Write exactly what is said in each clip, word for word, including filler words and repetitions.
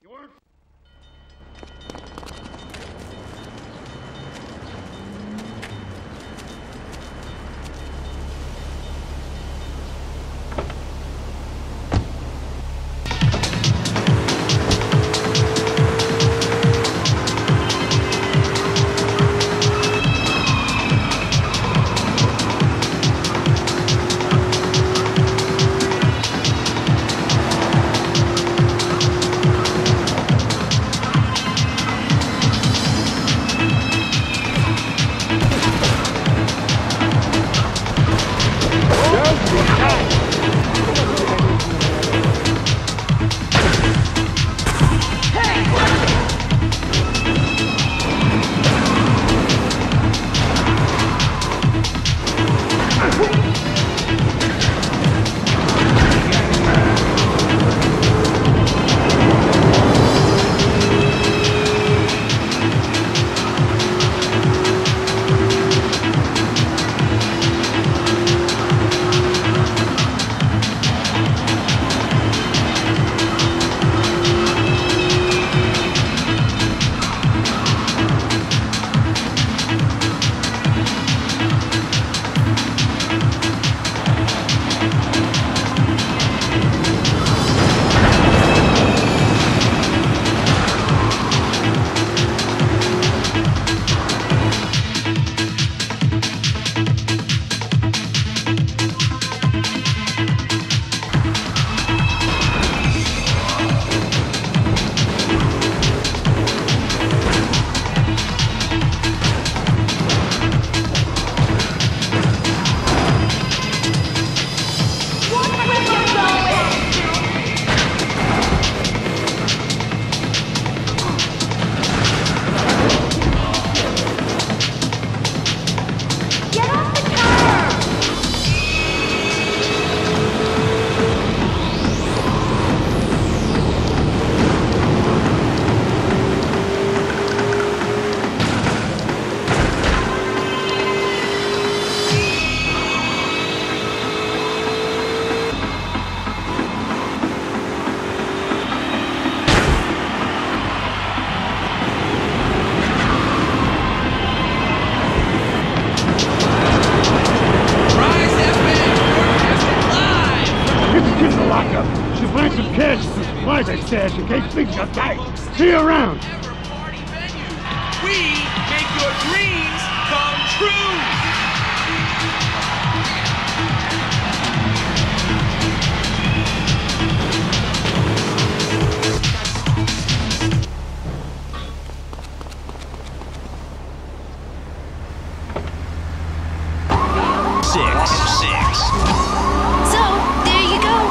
They said you can't think you're tight. See you around. We make your dreams come true. Six. Six. So, there you go.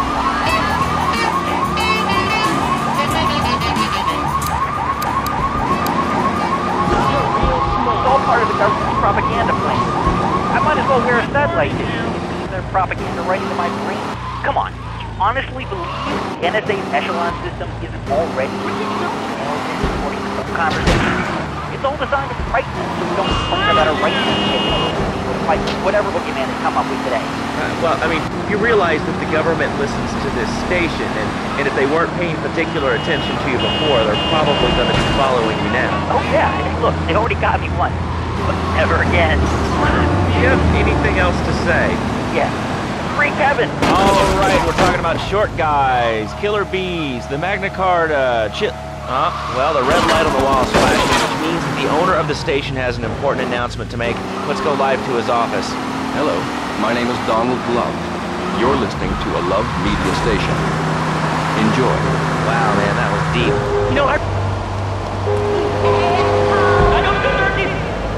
It's all part of the government's propaganda plan. I might as well wear a stud like this. Their propaganda right into my brain. Come on, you honestly believe the N S A's echelon system isn't already according to some conversation? It's all designed to frighten us so we don't complain about our rights being taken away. Like whatever boogeyman has come up with today. Uh, well, I mean, you realize that the government listens to this station, and, and if they weren't paying particular attention to you before, they're probably going to be following you now. Oh yeah, hey, look, they already got me once, but never again. Do you have anything else to say? Yeah. Free Kevin! Alright, we're talking about short guys, killer bees, the Magna Carta, chill... Uh, well, the red light on the wall is flashing, which means that the owner of the station has an important announcement to make. Let's go live to his office. Hello, my name is Donald Love. You're listening to a Love Media station. Enjoy. Wow, man, that was deep. You know, I... I don't deserve this!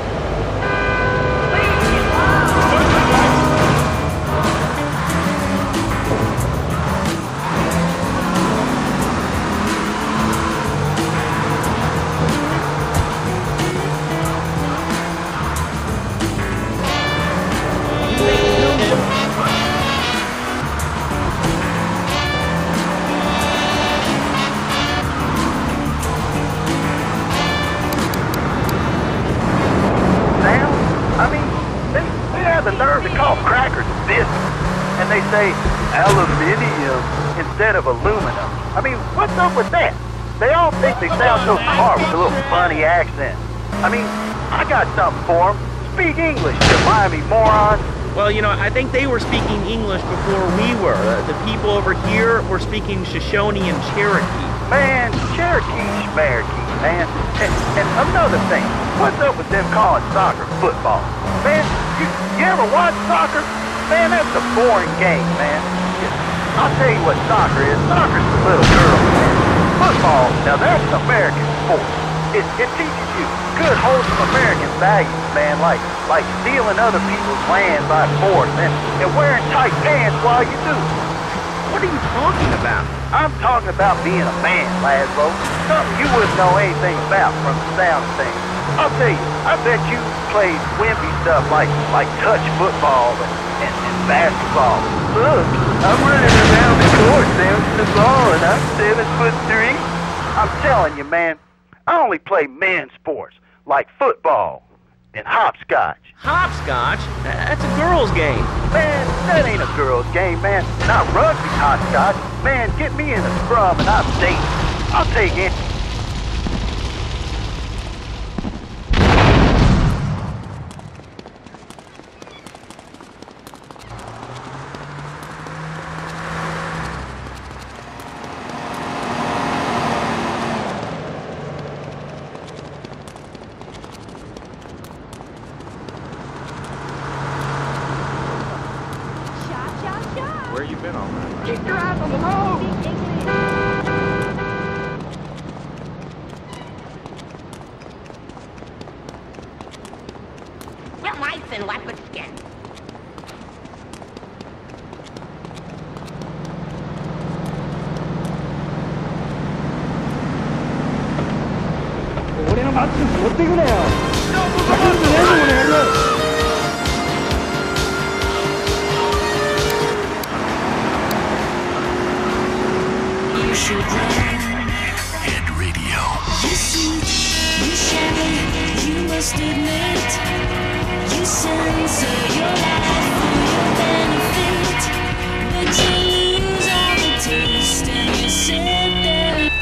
The nerve to call crackers business, and they say aluminium instead of aluminum. I mean, what's up with that? They all think they sound so smart with a little funny accent. I mean, I got something for them. Speak English, you Miami morons. Well, you know, I think they were speaking English before we were. Uh, the people over here were speaking Shoshone and Cherokee. Man, Cherokee, Cherokee, man. And, and another thing, what's up with them calling soccer football? Man, you, you ever watch soccer? Man, that's a boring game, man. I'll tell you what soccer is. Soccer's for little girls, man. Football, now that's an American sport. It, it teaches you good, wholesome American values, man, like like stealing other people's land by force and, and wearing tight pants while you do it. What are you talking about? I'm talking about being a man, Laszlo. Something you wouldn't know anything about from the sound of things. I'll tell you, I bet you played wimpy stuff like like touch football and, and, and basketball. Look, I'm running around the court bouncing the ball and I'm seven foot three. I'm telling you, man, I only play men's sports like football and hopscotch. Hopscotch? That's a girl's game. Man, that ain't a girl's game, man. Not rugby hopscotch. Man, get me in a scrum and I'm safe. I'll take it. Where you been all night? Keep your eyes on the road! Well, nice and what would again? 俺のバッグ持ってくれよ。先にねえのもねやる。 You should run. Head radio. You see, you shadow, you must admit. You censor your life for your benefit. The jeans are the taste and you sit there.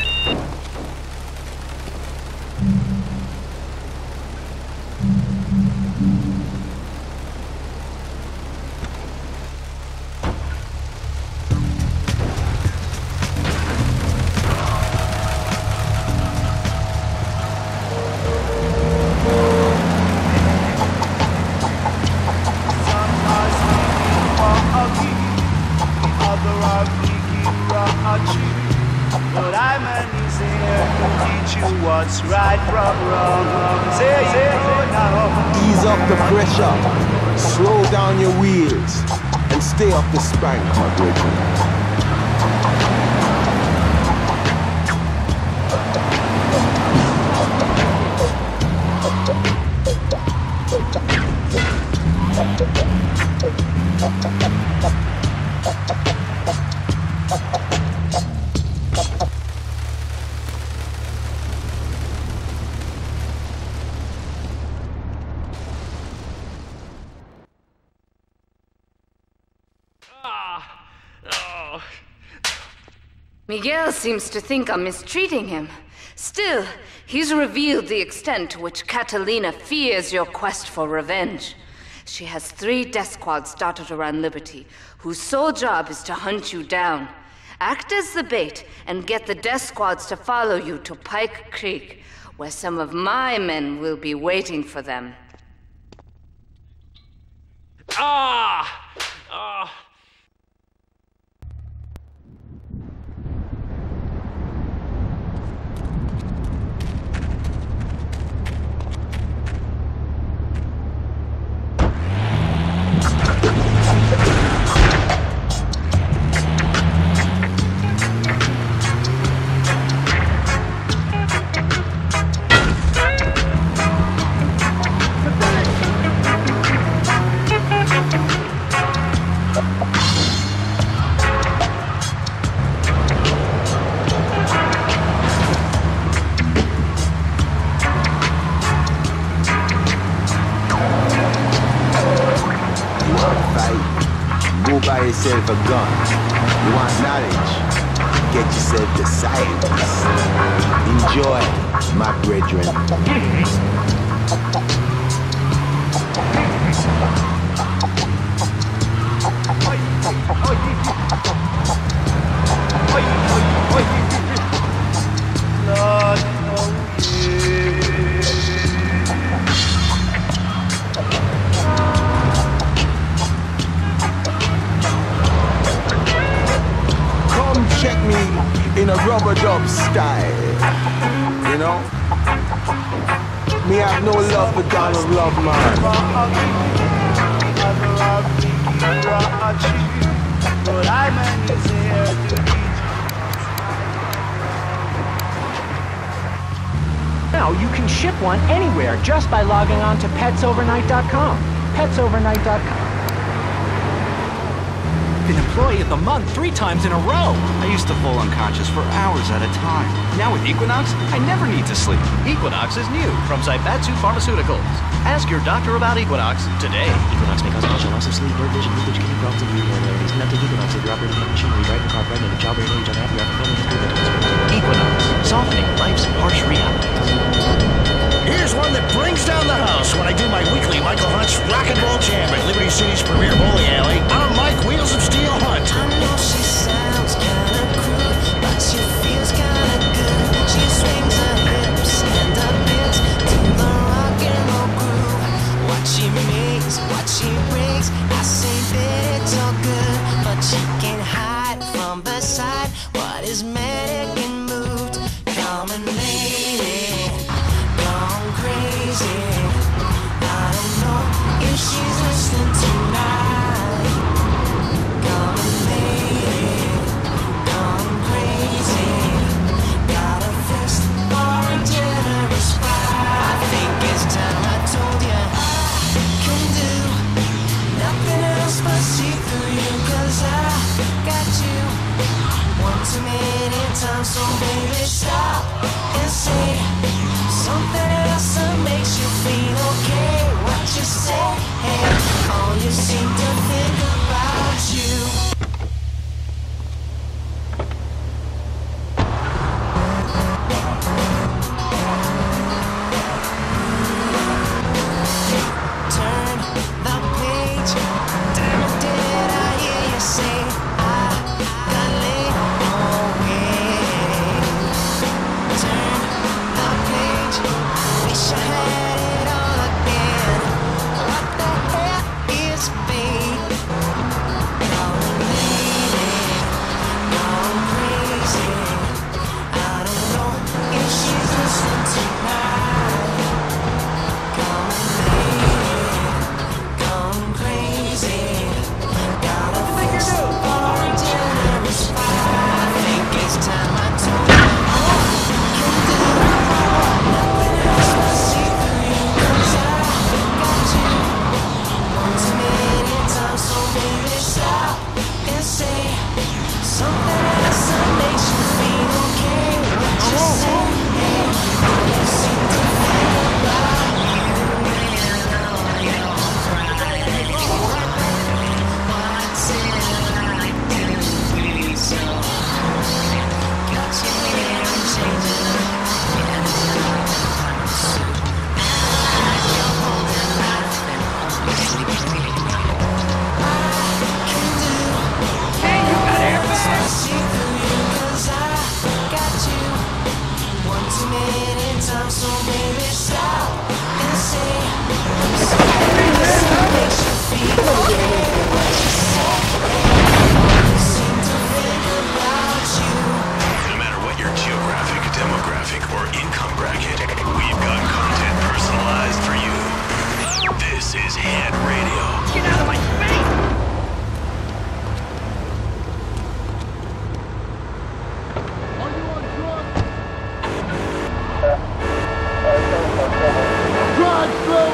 But I'm an easy to teach you what's right from wrong. Say it now. Ease up the pressure, slow down your wheels, and stay off the spank, my brethren. Miguel seems to think I'm mistreating him. Still, he's revealed the extent to which Catalina fears your quest for revenge. She has three death squads dotted around Liberty, whose sole job is to hunt you down. Act as the bait and get the death squads to follow you to Pike Creek, where some of my men will be waiting for them. Ah! Ah! Buy yourself a gun. You want knowledge? get yourself the scientist. Enjoy, my brethren. Lord, oh yeah. Come check me in a rubber dub style. You know? Me have no love for Donald Love, man. But I'm here to Now you can ship one anywhere just by logging on to pets overnight dot com. pets overnight dot com. Been Employee of the Month three times in a row. I used to fall unconscious for hours at a time. Now with Equinox, I never need to sleep. Equinox is new from Zaibatsu Pharmaceuticals. Ask your doctor about Equinox today. Equinox may cause nausea, loss of sleep, blurred vision, leakage, kidney problems, and breathing irregularities. Cannot take Equinox if you're operating on machinery, driving a car, pregnant, and childbearing age, unhappy, or have a family history of mental. Equinox, softening life's harsh realities. Here's one that brings down the house when I do my weekly Michael Hunt's Rock and Roll Jam at Liberty City's premier bowling alley. I'm Mike Wheels of Steel Hunt. I know she sounds kinda crude, but she feels kinda good. She swings her hips and her bends to the rock and roll groove. What she makes, what she brings, I say that it's all good, but she can't hide from the side what is manic and moved. Common lady, gone crazy. I don't know if she's listening tonight. Common lady, gone crazy. Got a fist for a generous pride. I think it's time I told you I can do nothing else but see through you, 'cause I got you one too many times. So baby, stop and say something else that makes you feel okay. What you say, hey, all you seem to think about you. Turn the page. Damn it, did I hear you say I got laid away? Turn the page. Wish I had it all again. What the hell is fate? Gone lady, gone crazy. I don't know if she's listening tonight. Gone lady, gone crazy. Got a fix for a generous pride. I think it's time I told you I can do nothing else but see through you, 'cause I got you one too many times. So baby, stop and say something else that makes you feel okay. What you say, hey, all you seem to think about you. What's it like to be so? Got you here and changing up. So baby, stop and say something that makes you feel okay. What you say, you seem to think about you. No matter what your geographic, demographic, or income bracket, we've got content personalized for you. This is Head Radio. Get out of my face! Drugs,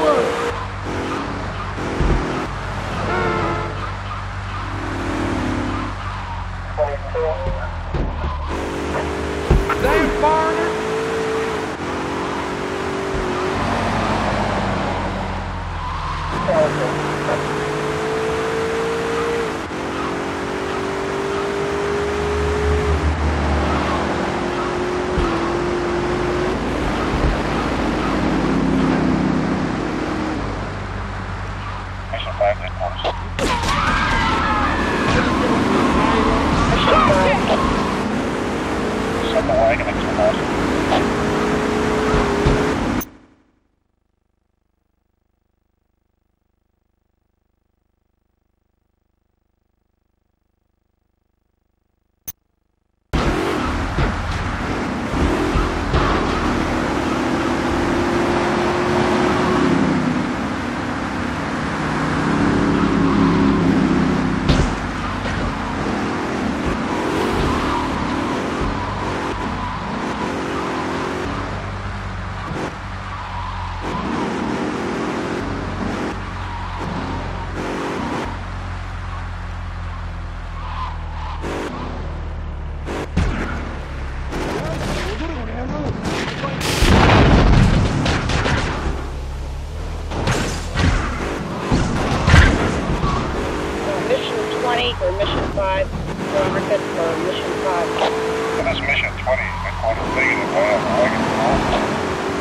Send the wagon at two miles. For Mission five, Robert for Mission five. This is Mission twenty, headquarters negative, I have a wagon call.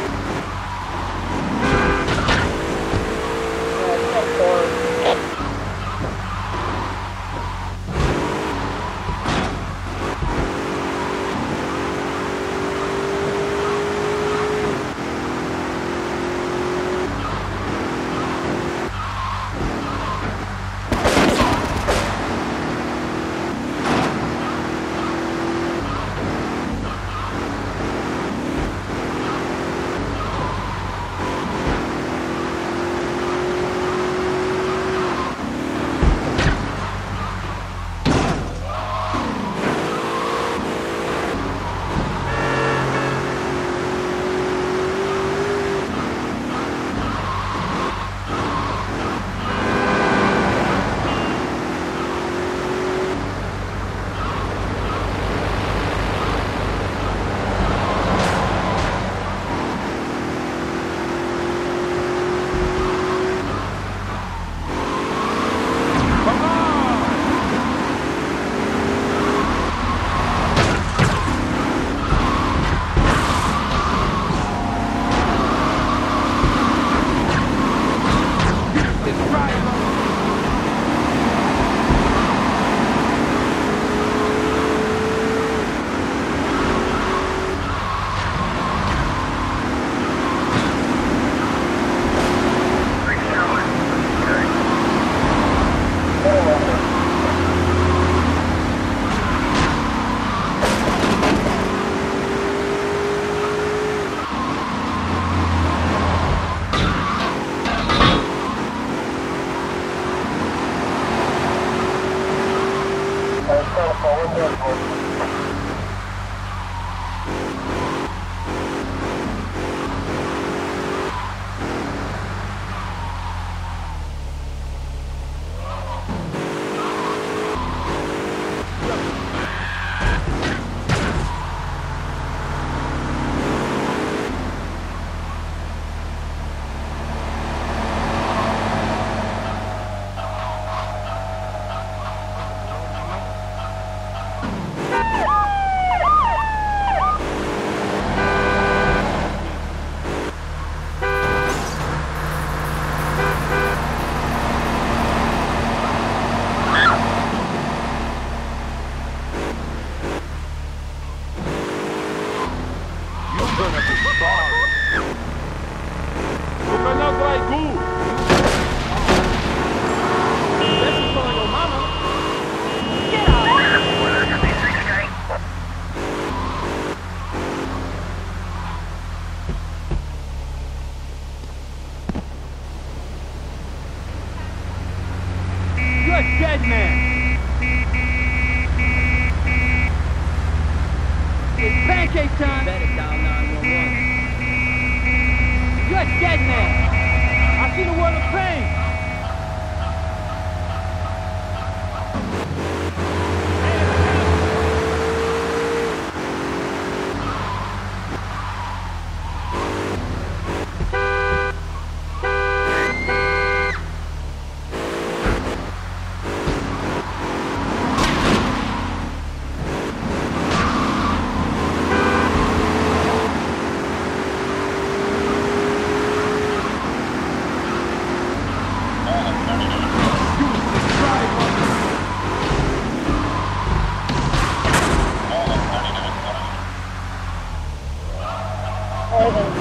Dead man. It's pancake time. Better dial nine one one. You're a dead man. I see the world of pain.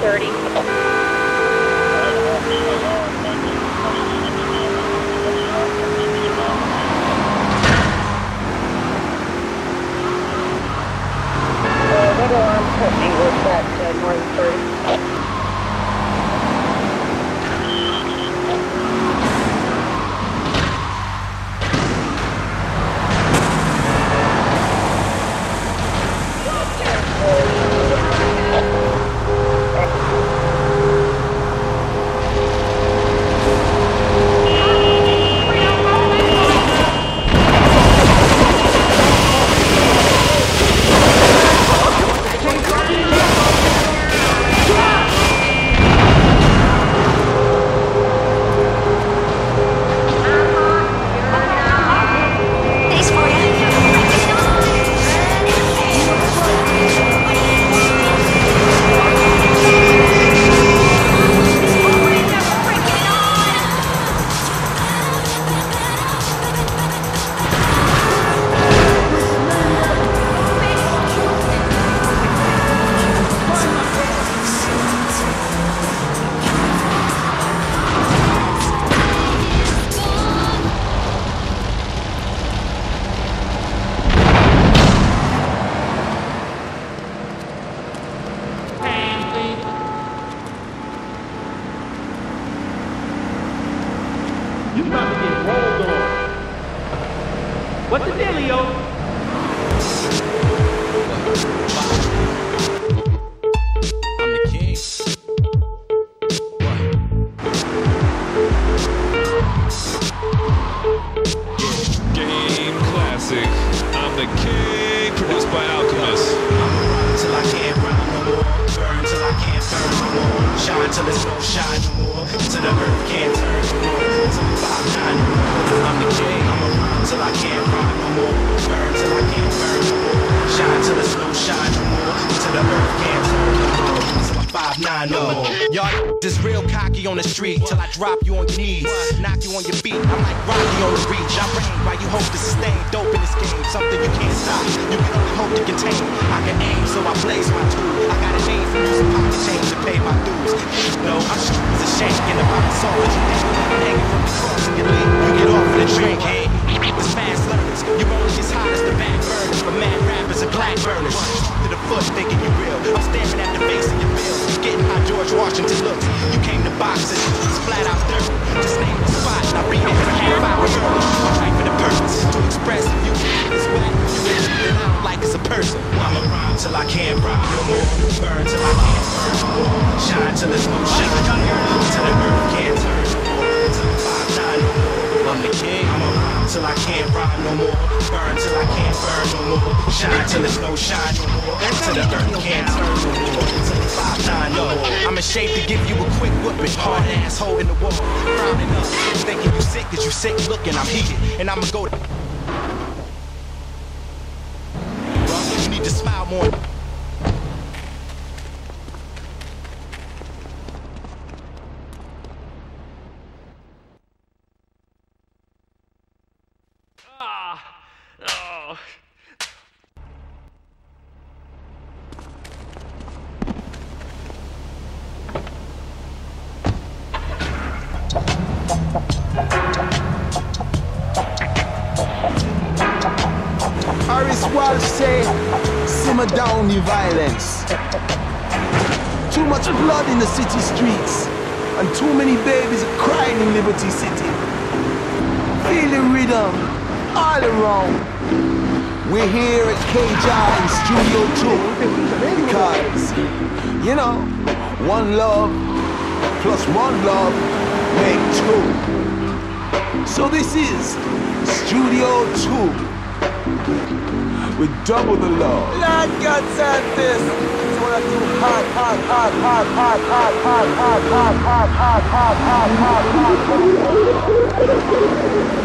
thirty. Uh, what alarm pushing was that uh, northern thirty? You about to get rolled on. What's the dealio? I'm the king. Yeah, game classic. I'm the king, produced by Alchemist. I'ma run till I can't run no more. Burn till I can't burn no more. Shine till there's no shine no more. Till the earth can't turn no more. Till the five nine no more. I'm the king. I'ma run till I can't run no more. Burn till I can't burn no more. Shine till there's no shine no more. Till the earth can't turn no more. Till I'm five nine no more. Y'all is real cocky on the street till I drop you on your knees, knock you on your feet. I'm like Rocky on the reach. I reign while you hope to sustain. Dope in this game, something you can't stop. You can only hope to contain. I can aim, so I blaze my tool. I got a name from using pocket change to pay my dues. No, I'm sure it's a shame in the pocket song, but you think hanging from the cross and you leave. You get off of the drink, hey. It's fast learners. You only as hot as the back burners, but mad rappers and black burners. To the foot, thinking you real. I'm staring at the face of your bill. Getting how George Washington looks. You came to boxing, it's flat out dirty. Just name the spot, and I'll be there for half hour early. I'm right for the purpose to express if you is wet. You get it, then I don't like as a person. I'ma rhyme till I can't rhyme no more. Burn till I can't burn no more. Shine till there's no shine no more. Till the earth can't turn no more. Till I'm five nine no more. I'm the king. I'ma rhyme till I can't rhyme no more. Burn till I can't burn no more. Shine till there's no shine no more. Till the earth can't turn no more. Till I'm five nine no more. I'm ashamed to give you a quick whooping. Hard asshole in the wall. Frowning up. Thinking you sick, cause you sick looking. I'm heated. And I'ma go to. You need to smile more. Oh. Harris Walsh say, simmer down the violence. Too much blood in the city streets, and too many babies are crying in Liberty City. Feel the rhythm all around. We're here at K J in Studio two, because, you know, one love plus one love make two. So this is Studio two. With double the love. Lord God said this. It's what I do hard, hard, hard, hard, hard, hard, hard, hard, hard, hard, hard, hard, hard, hard, hard.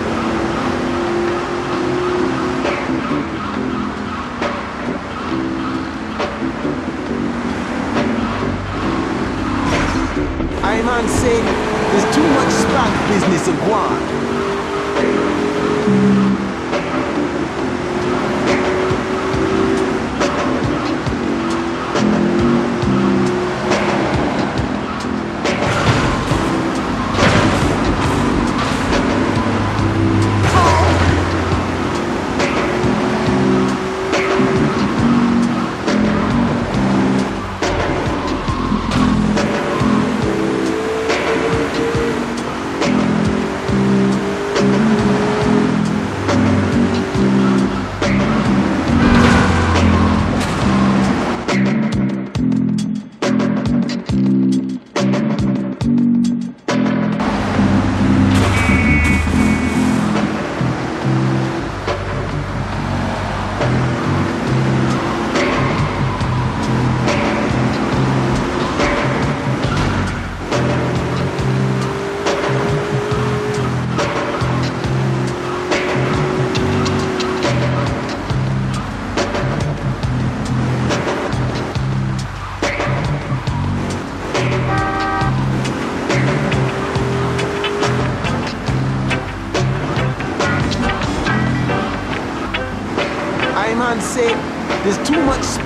I man say there's too much spank business of one.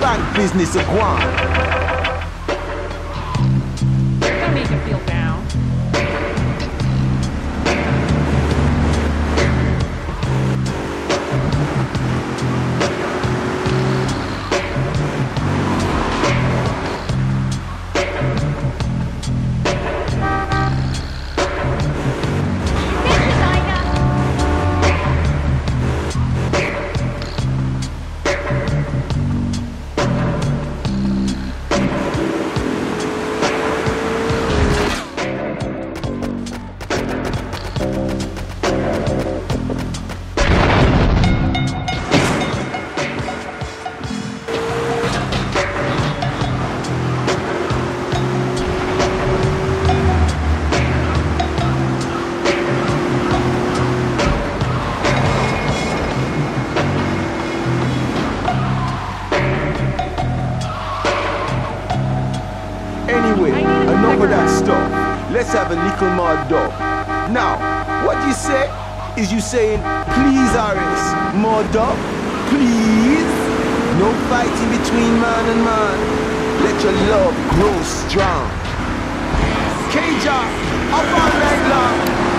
bank business a gone. Don't need to feel down. Anyway, enough of that stuff. Let's have a little more dub. Now, what you say is you saying, please, Harris, more dub? Please? No fighting between man and man. Let your love grow strong. K-Jar, up all night long.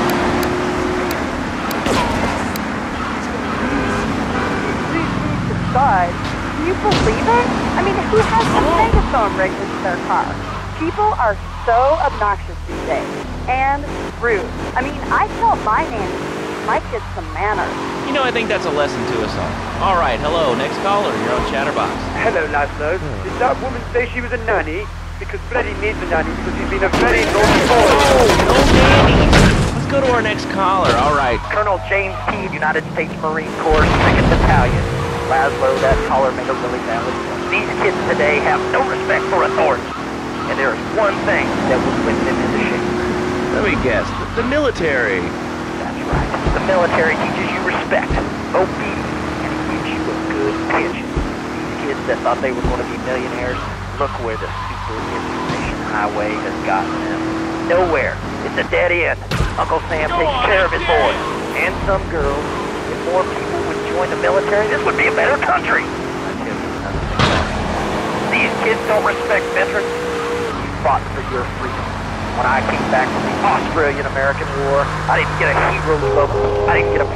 Side. Can you believe it? I mean, who has a megaphone rigged into their car? People are so obnoxious these days. And rude. I mean, I tell my nanny, my kids some manners. You know, I think that's a lesson to us all. All right, hello, next caller, you're on Chatterbox. Hello, Laszlo. Did that woman say she was a nanny? Because Freddie needs a nanny because he's been a very naughty boy. Oh, no nanny. Let's go to our next caller, all right. Colonel James T., United States Marine Corps, second Battalion. Laszlo, that caller made a really valid point. These kids today have no respect for authority. And there is one thing that will whip them into shape. Let me guess, the, the military. That's right. The military teaches you respect, obedience, and it gives you a good pension. These kids that thought they were going to be millionaires, look where the super information highway has gotten them. Nowhere. It's a dead end. Uncle Sam takes care of his boys. And some girls. If more people would join the military, this would be a better country. I tell you another thing about it. These kids don't respect veterans. You fought for your freedom. When I came back from the Australian-American War, I didn't get a hero's logo. I didn't get a...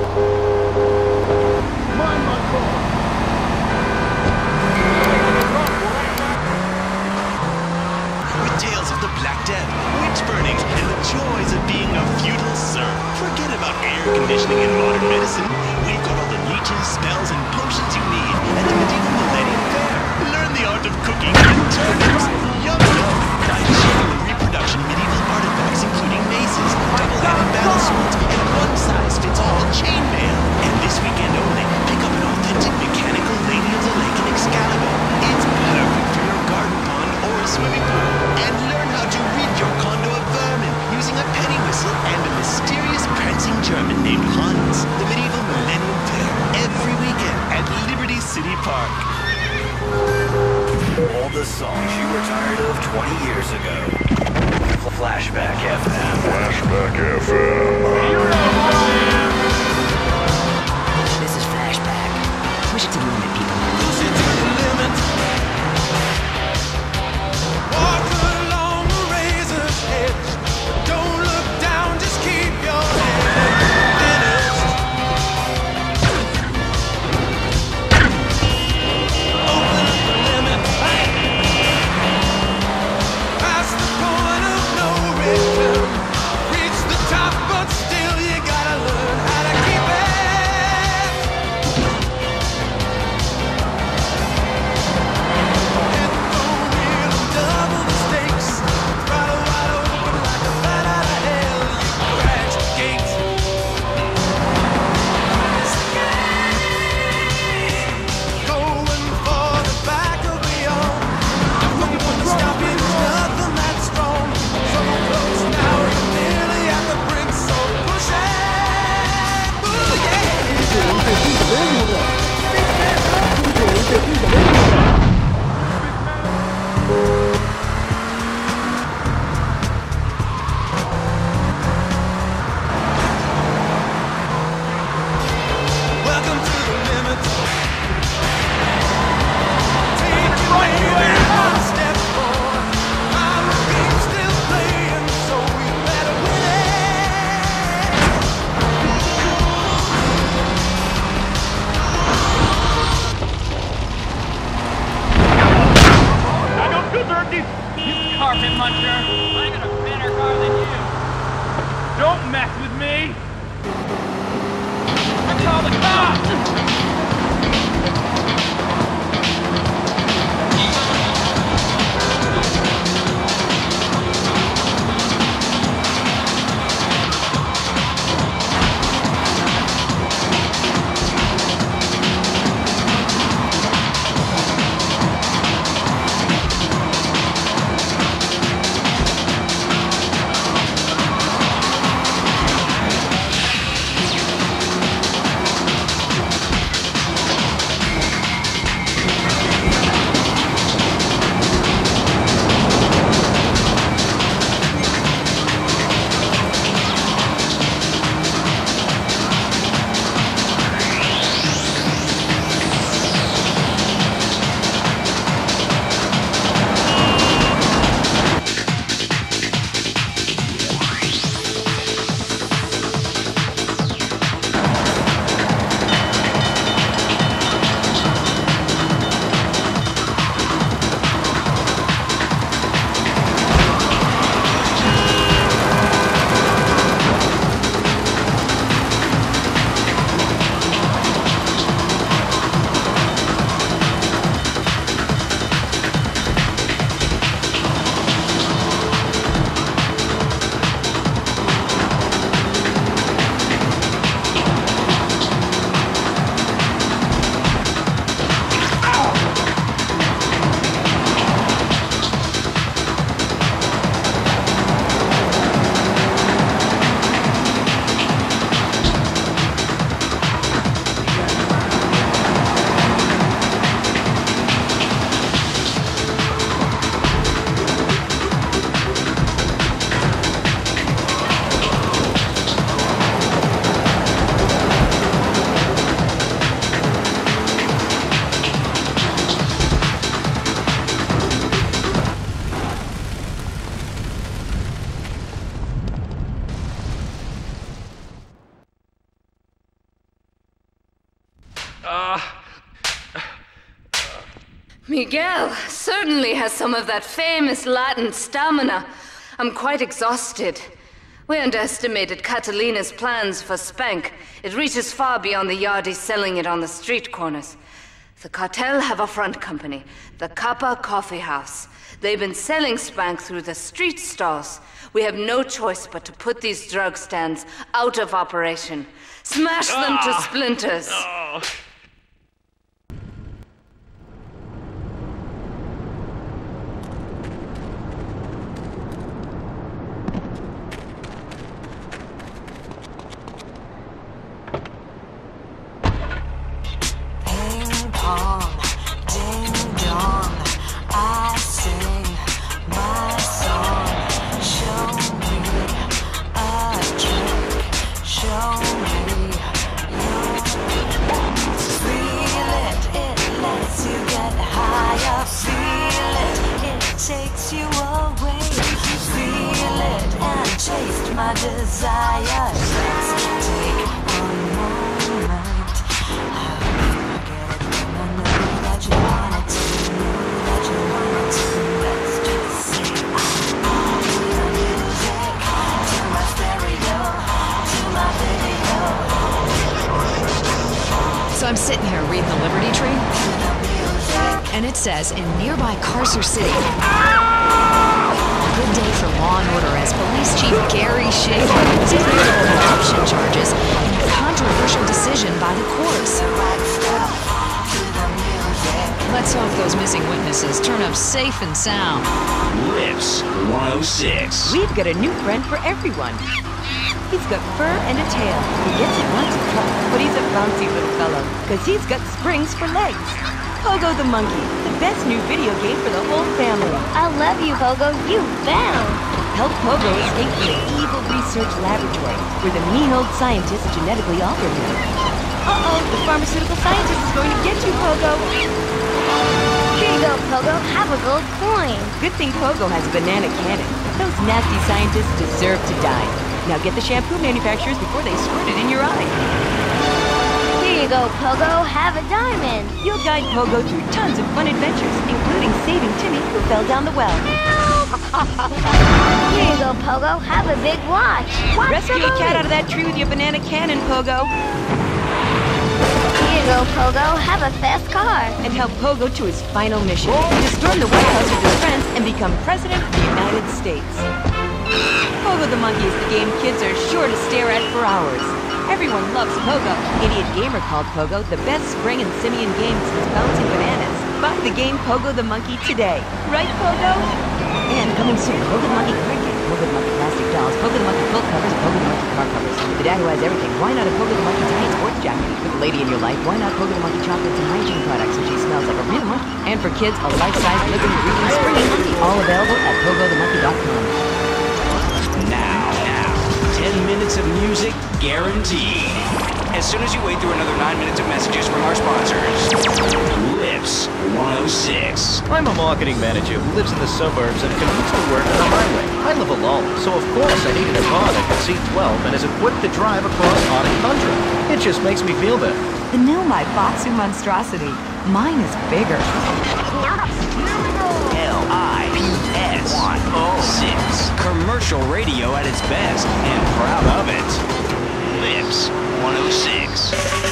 Mind my car. With tales of the Black Death, witch burnings, and the joys of being a feudal serf. Forget about air conditioning and modern medicine. We've got all the leeches, spells, and potions you need at the medieval Millennium Fair. Learn the art of cooking and turnips. Yum yum. Find cheap and reproduction medieval artifacts including maces, double-headed battle swords, and one-size-fits-all chainmail. And this weekend only, pick up an authentic mechanical Lady of the Lake in Excalibur. It's perfect for your garden pond or a swimming pool. And learn how to rid your condo of vermin using a penny whistle and a mysterious prancing German named Hans. The medieval Millennium Fair every weekend at Liberty City Park. All the songs you were tired of twenty years ago. Flashback F M. Flashback F M. This is Flashback. Push it to the limit, people. Push it to the limit. Walk along the razor's edge. Don't look down, just keep your head finished. Open the limit. Past the point of no return. Reach the top, but still launcher. I got a better car than you. Don't mess with me. I call the cops. Miguel certainly has some of that famous Latin stamina. I'm quite exhausted. We underestimated Catalina's plans for Spank. It reaches far beyond the yardies selling it on the street corners. The cartel have a front company, the Kappa Coffee House. They've been selling Spank through the street stalls. We have no choice but to put these drug stands out of operation. Smash them Ah! to splinters. Oh. Ping pong, ding dong, I sing my song. Show me a trick, show me your feel it, it lets you get higher. Feel it, it takes you away. Feel it and taste my desire. Let's take a moment. So I'm sitting here reading the Liberty Tree, and it says in nearby Carcer City, good day for law and order as Police Chief Gary Shaver is cleared of corruption charges in a controversial decision by the courts. Let's hope those missing witnesses turn up safe and sound. Riffs one oh six. We've got a new friend for everyone. He's got fur and a tail. He gets it once a truck, but he's a bouncy little fellow, because he's got springs for legs. Pogo the Monkey, the best new video game for the whole family. I love you, Pogo. You found. Help Pogo escape from the evil research laboratory, where the mean old scientists genetically altered him. Uh-oh, the pharmaceutical scientist is going to get you, Pogo. Here you go, Pogo. Have a gold coin. Good thing Pogo has a banana cannon. Those nasty scientists deserve to die. Now get the shampoo manufacturers before they squirt it in your eye. Here you go, Pogo. Have a diamond. You'll guide Pogo through tons of fun adventures, including saving Timmy, who fell down the well. Help! Here you go, Pogo. Have a big watch. Rescue a cat out of that tree with your banana cannon, Pogo. Here you go, Pogo. Have a fast car. And help Pogo to his final mission. To storm the White House with his friends and become President of the United States. Pogo the Monkey is the game kids are sure to stare at for hours. Everyone loves Pogo. Idiot Gamer called Pogo the best spring and simian game since bouncing bananas. Buy the game Pogo the Monkey today. Right, Pogo? And coming soon, Pogo the Monkey card game, Pogo the Monkey plastic dolls, Pogo the Monkey quilt covers, and Pogo the Monkey car covers. With the dad who has everything, why not a Pogo the Monkey tiny sports jacket? With the lady in your life, why not Pogo the Monkey chocolates and hygiene products so she smells like a real monkey? And for kids, a life-size, living, breathing, springy monkey. All available at pogo the monkey dot com. Now, now, ten minutes of music guaranteed. As soon as you wait through another nine minutes of messages from our sponsors. Lips one oh six. I'm a marketing manager who lives in the suburbs and commutes to work on the highway. I live alone, so of course I needed a car that can seat twelve and is equipped to drive across Arctic tundra. It just makes me feel better. The new Maibatsu monstrosity. Mine is bigger. L I P S one oh six. Commercial radio at its best and proud of it. Lips one oh six.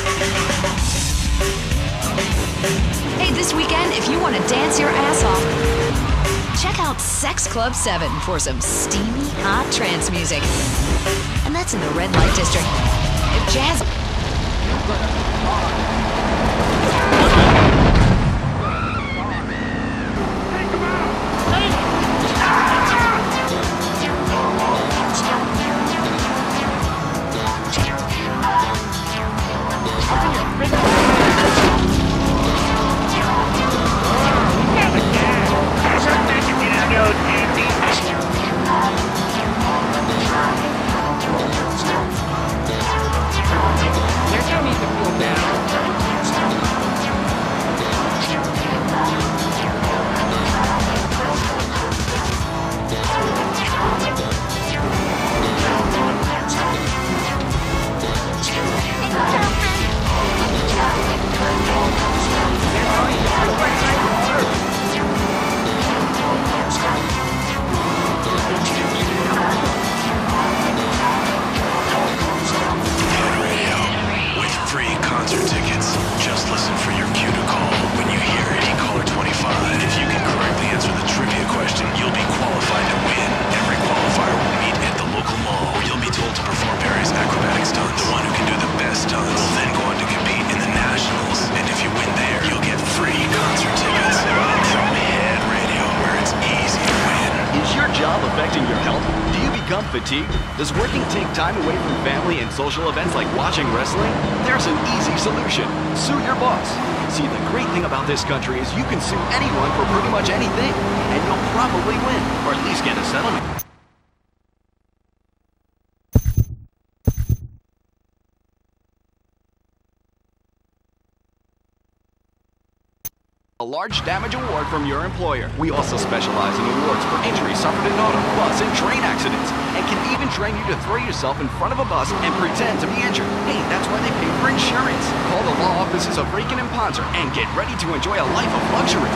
Hey, this weekend, if you want to dance your ass off, check out Sex Club seven for some steamy, hot trance music. And that's in the Red Light District. If jazz... Fatigued? Does working take time away from family and social events like watching wrestling? There's an easy solution. Sue your boss. See, the great thing about this country is you can sue anyone for pretty much anything, and you'll probably win, or at least get a settlement. A large damage award from your employer. We also specialize in awards for injuries suffered in auto, bus, and train accidents, and can even train you to throw yourself in front of a bus and pretend to be injured. Hey, that's why they pay for insurance. Call the law offices of Rakin and Ponzer and get ready to enjoy a life of luxury.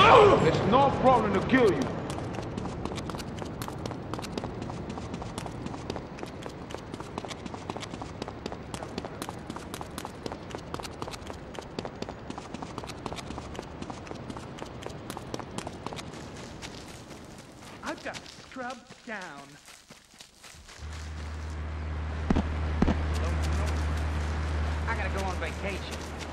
It's no problem to kill you. I've got scrubbed down. I gotta go on vacation.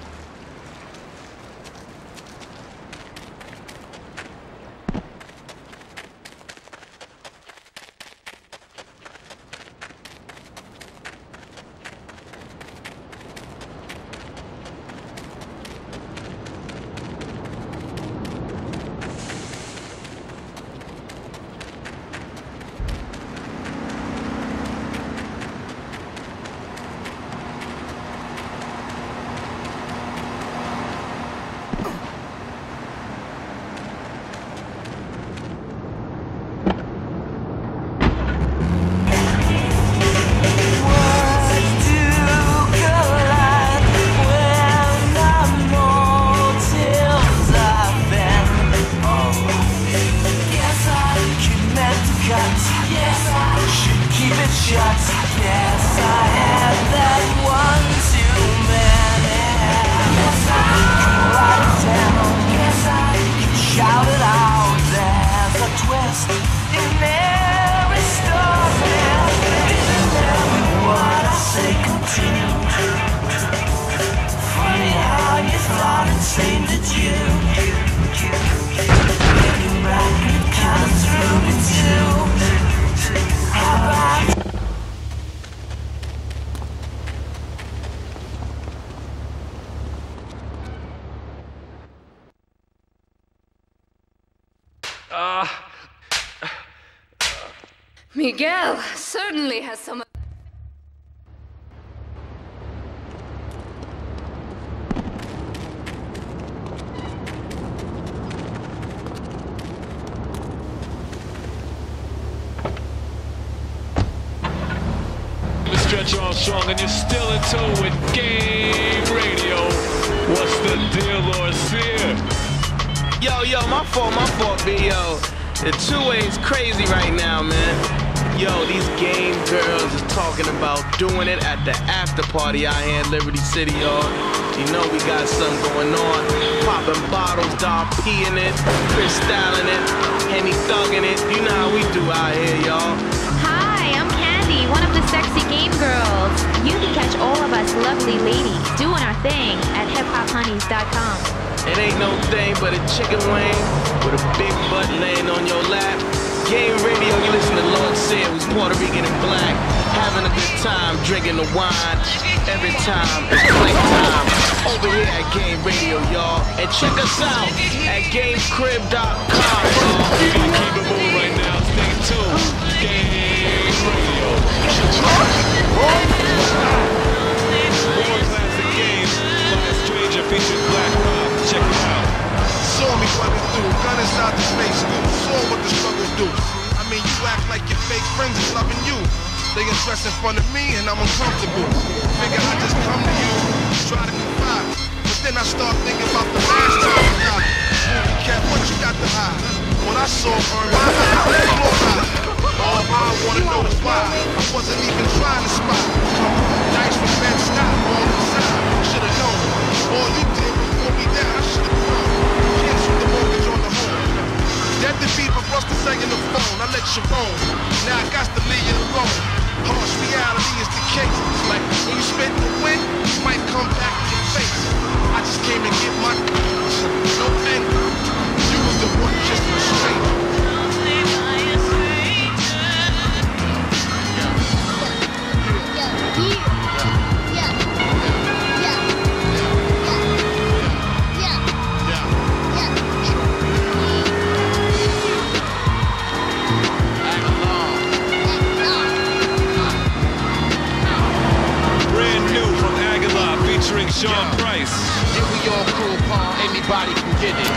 Miguel certainly has some... Stretch Armstrong, and you're still in tune with Game Radio. What's the deal, Lord Sear? Yo, yo, my fault, my fault, B, yo. The two-way's crazy right now, man. Yo, these game girls is talking about doing it at the after party out here in Liberty City, y'all. You know we got something going on. Popping bottles, Dom P in it, Chris styling it, Henny thugging it. You know how we do out here, y'all. Hi, I'm Candy, one of the sexy game girls. You can catch all of us lovely ladies doing our thing at hip hop honeys dot com. It ain't no thing but a chicken wing with a big butt laying on your lap. Game Radio, you listen to Lord Sear, who's Puerto Rican and black, having a good time, drinking the wine. Every time it's playtime over here at Game Radio, y'all. And check us out at game crib dot com, y'all. Keep it moving right now. Stay tuned. Game Radio. More classic games by a stranger featuring Black Rob. Check it out. Saw me running through, gun inside the space news. Saw what the struggle do. I mean, you act like your fake friends is loving you. They get stressed in front of me and I'm uncomfortable. Figure I just come to you, try to confide. But then I start thinking about the last time I got it. Cat, what you got to hide? When I saw her in my eyes, all I wanna know is why I wasn't even trying to spy. Nice for Ben Scott all the time. Should've known. All you did was pull me down. I should've known. Cancel the mortgage on the home. Dead to beat, but Russ to say in the phone. I let you roam. Now I got to leave you alone. Harsh reality is the case. Like when you spit the wind, you might come back in your face. I just came to get my no anger. You was the one just a stranger. Featuring Sean Price. Yeah, we all cool, Paul. Anybody can get it.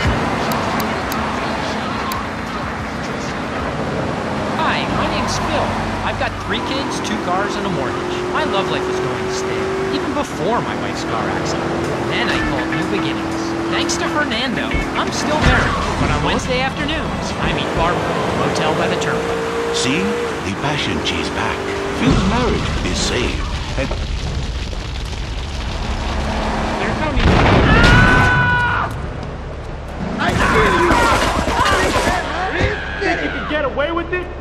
Hi, my name's Phil. I've got three kids, two cars, and a mortgage. My love life was going to stale, even before my wife's car accident. Then I called New Beginnings. Thanks to Fernando, I'm still married. But on Wednesday afternoons, I meet Barbara at the motel by the turnpike. See? The passion she's back. Phil's marriage is saved. And There's no need to... I kill you! Think you can get away with it?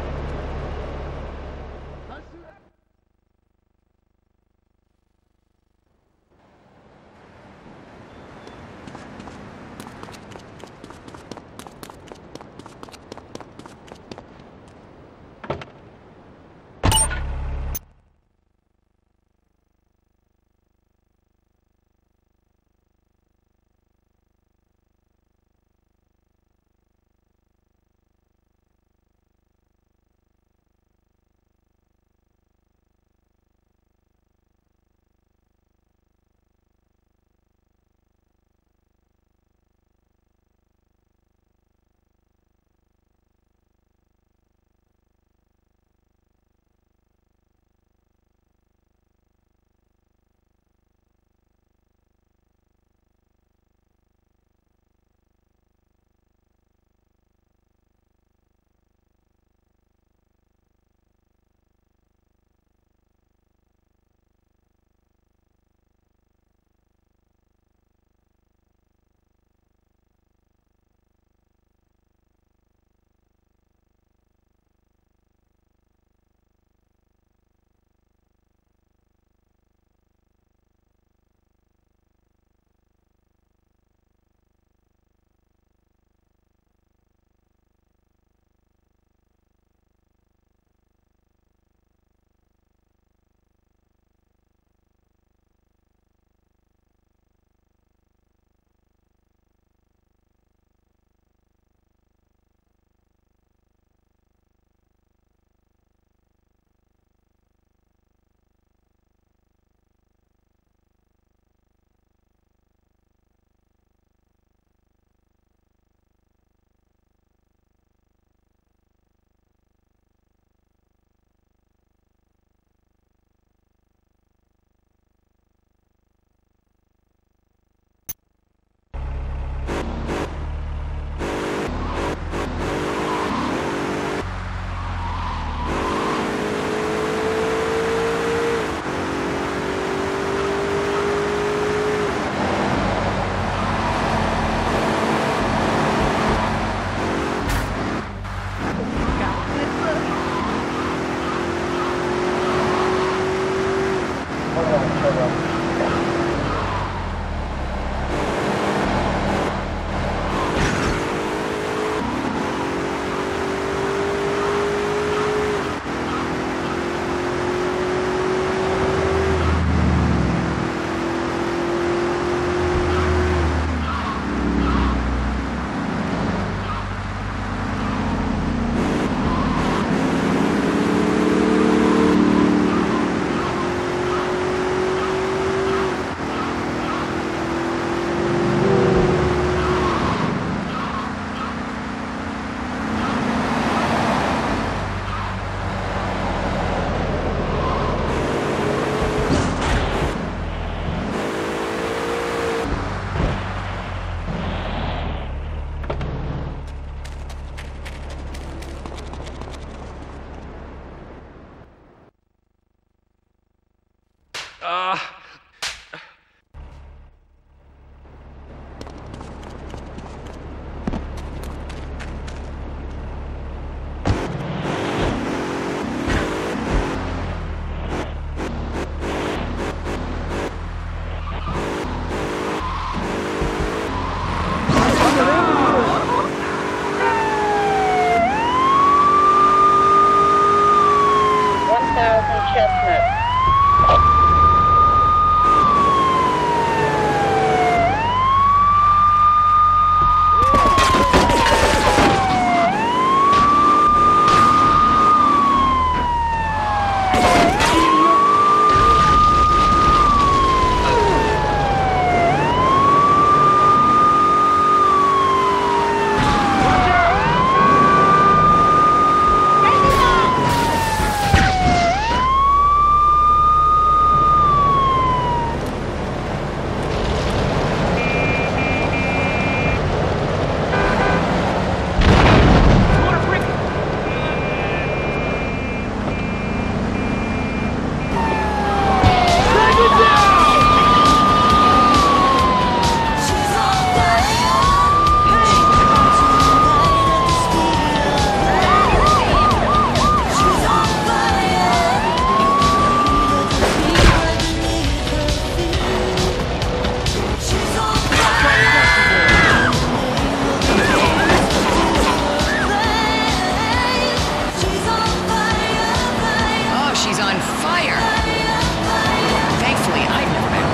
fire! Thankfully, I've never been.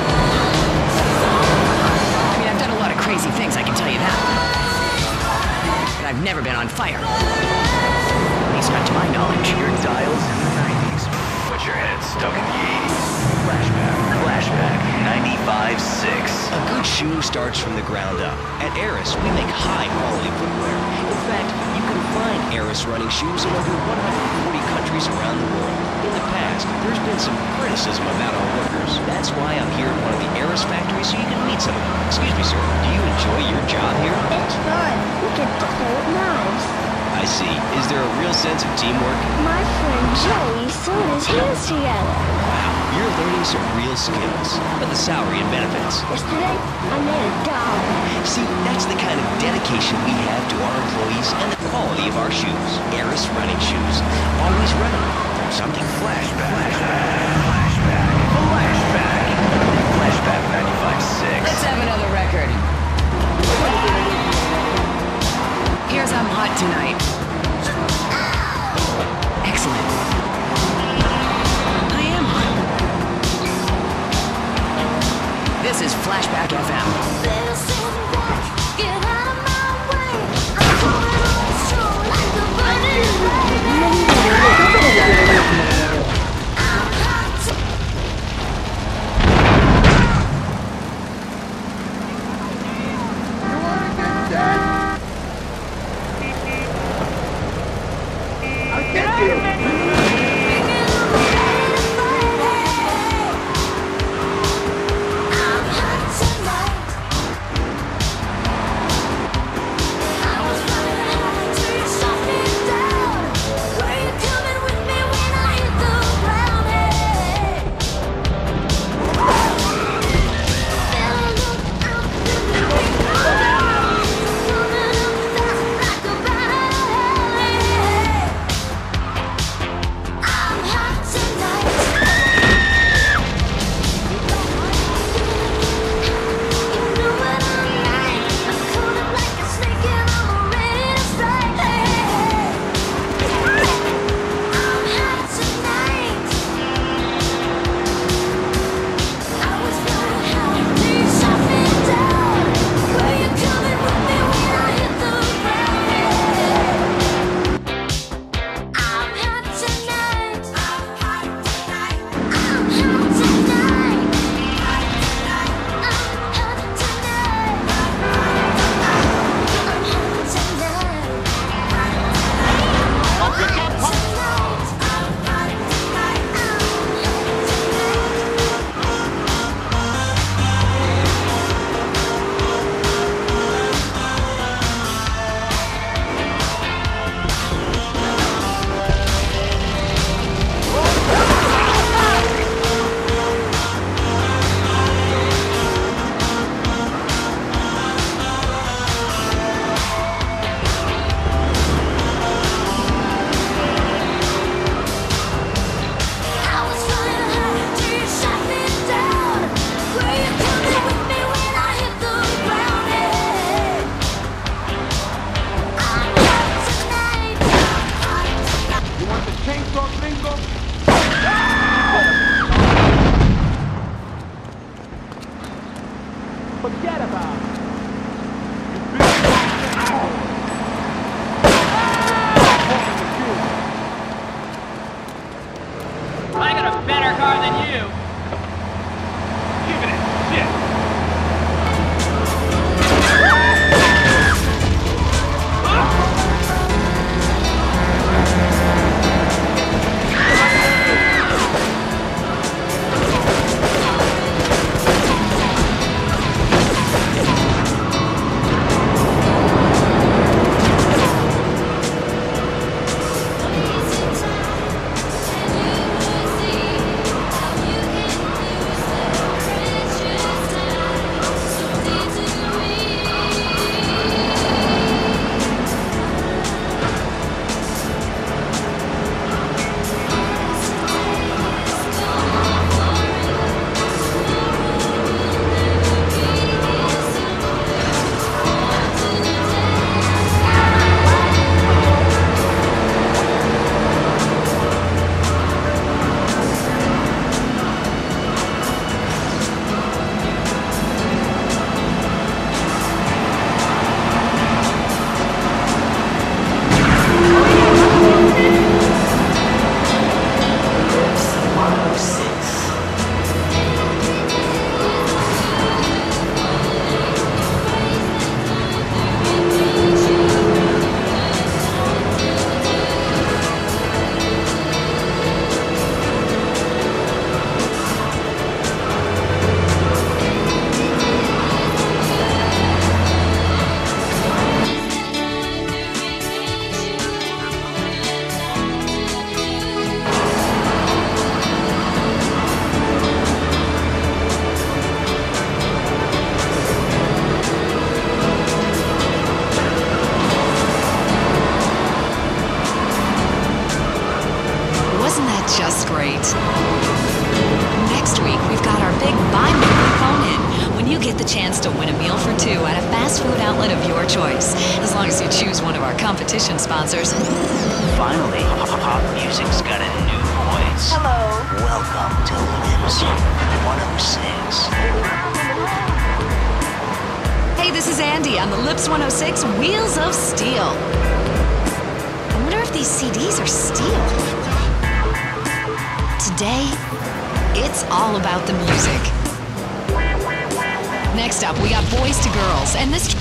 I mean, I've done a lot of crazy things, I can tell you that. But I've never been on fire. At least not to my knowledge. Your dials in the nineties. But your head stuck in the eighties. Flashback. Flashback. ninety-five six. A good shoe starts from the ground up. At Eris, we make high-quality footwear. In fact, you can find Eris running shoes in over one hundred forty countries around the world. In the past, there's been some criticism about our workers. That's why I'm here at one of the Eris factories so you can meet some of them. Excuse me, sir. Do you enjoy your job here? It's fun. We get to play with knives. I see. Is there a real sense of teamwork? My friend Joey sewed his hands together. Wow, you're learning some real skills. But the salary and benefits. Yesterday, I made a doll. See, that's the kind of dedication we have to our employees and the quality of our shoes. Eris running shoes. Always running from something flashback. Flashback. Flashback. Flashback. Flashback ninety-five six. Let's have another record. Here's I'm Hot Tonight. Excellent. I am hot. This is Flashback F M. Forget about it. I got a better car than you. Give it shit. You great. Next week, we've got our big bi-monthly phone-in, when you get the chance to win a meal for two at a fast food outlet of your choice, as long as you choose one of our competition sponsors. Finally, pop music's got a new voice. Hello. Welcome to Lips one oh six. Hey, this is Andy on the Lips one oh six Wheels of Steel. I wonder if these C Ds are steel. Today, it's all about the music. Next up, we got Boys to Girls, and this...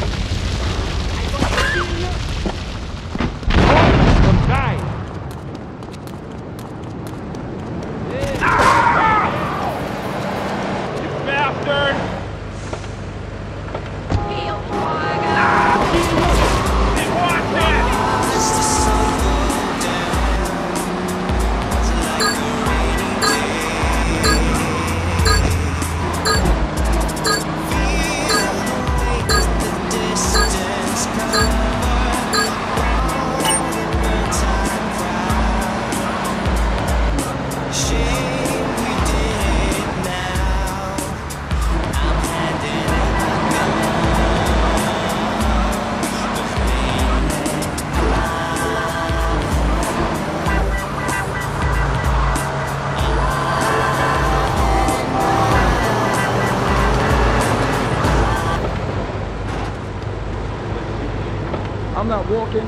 I'm not walking.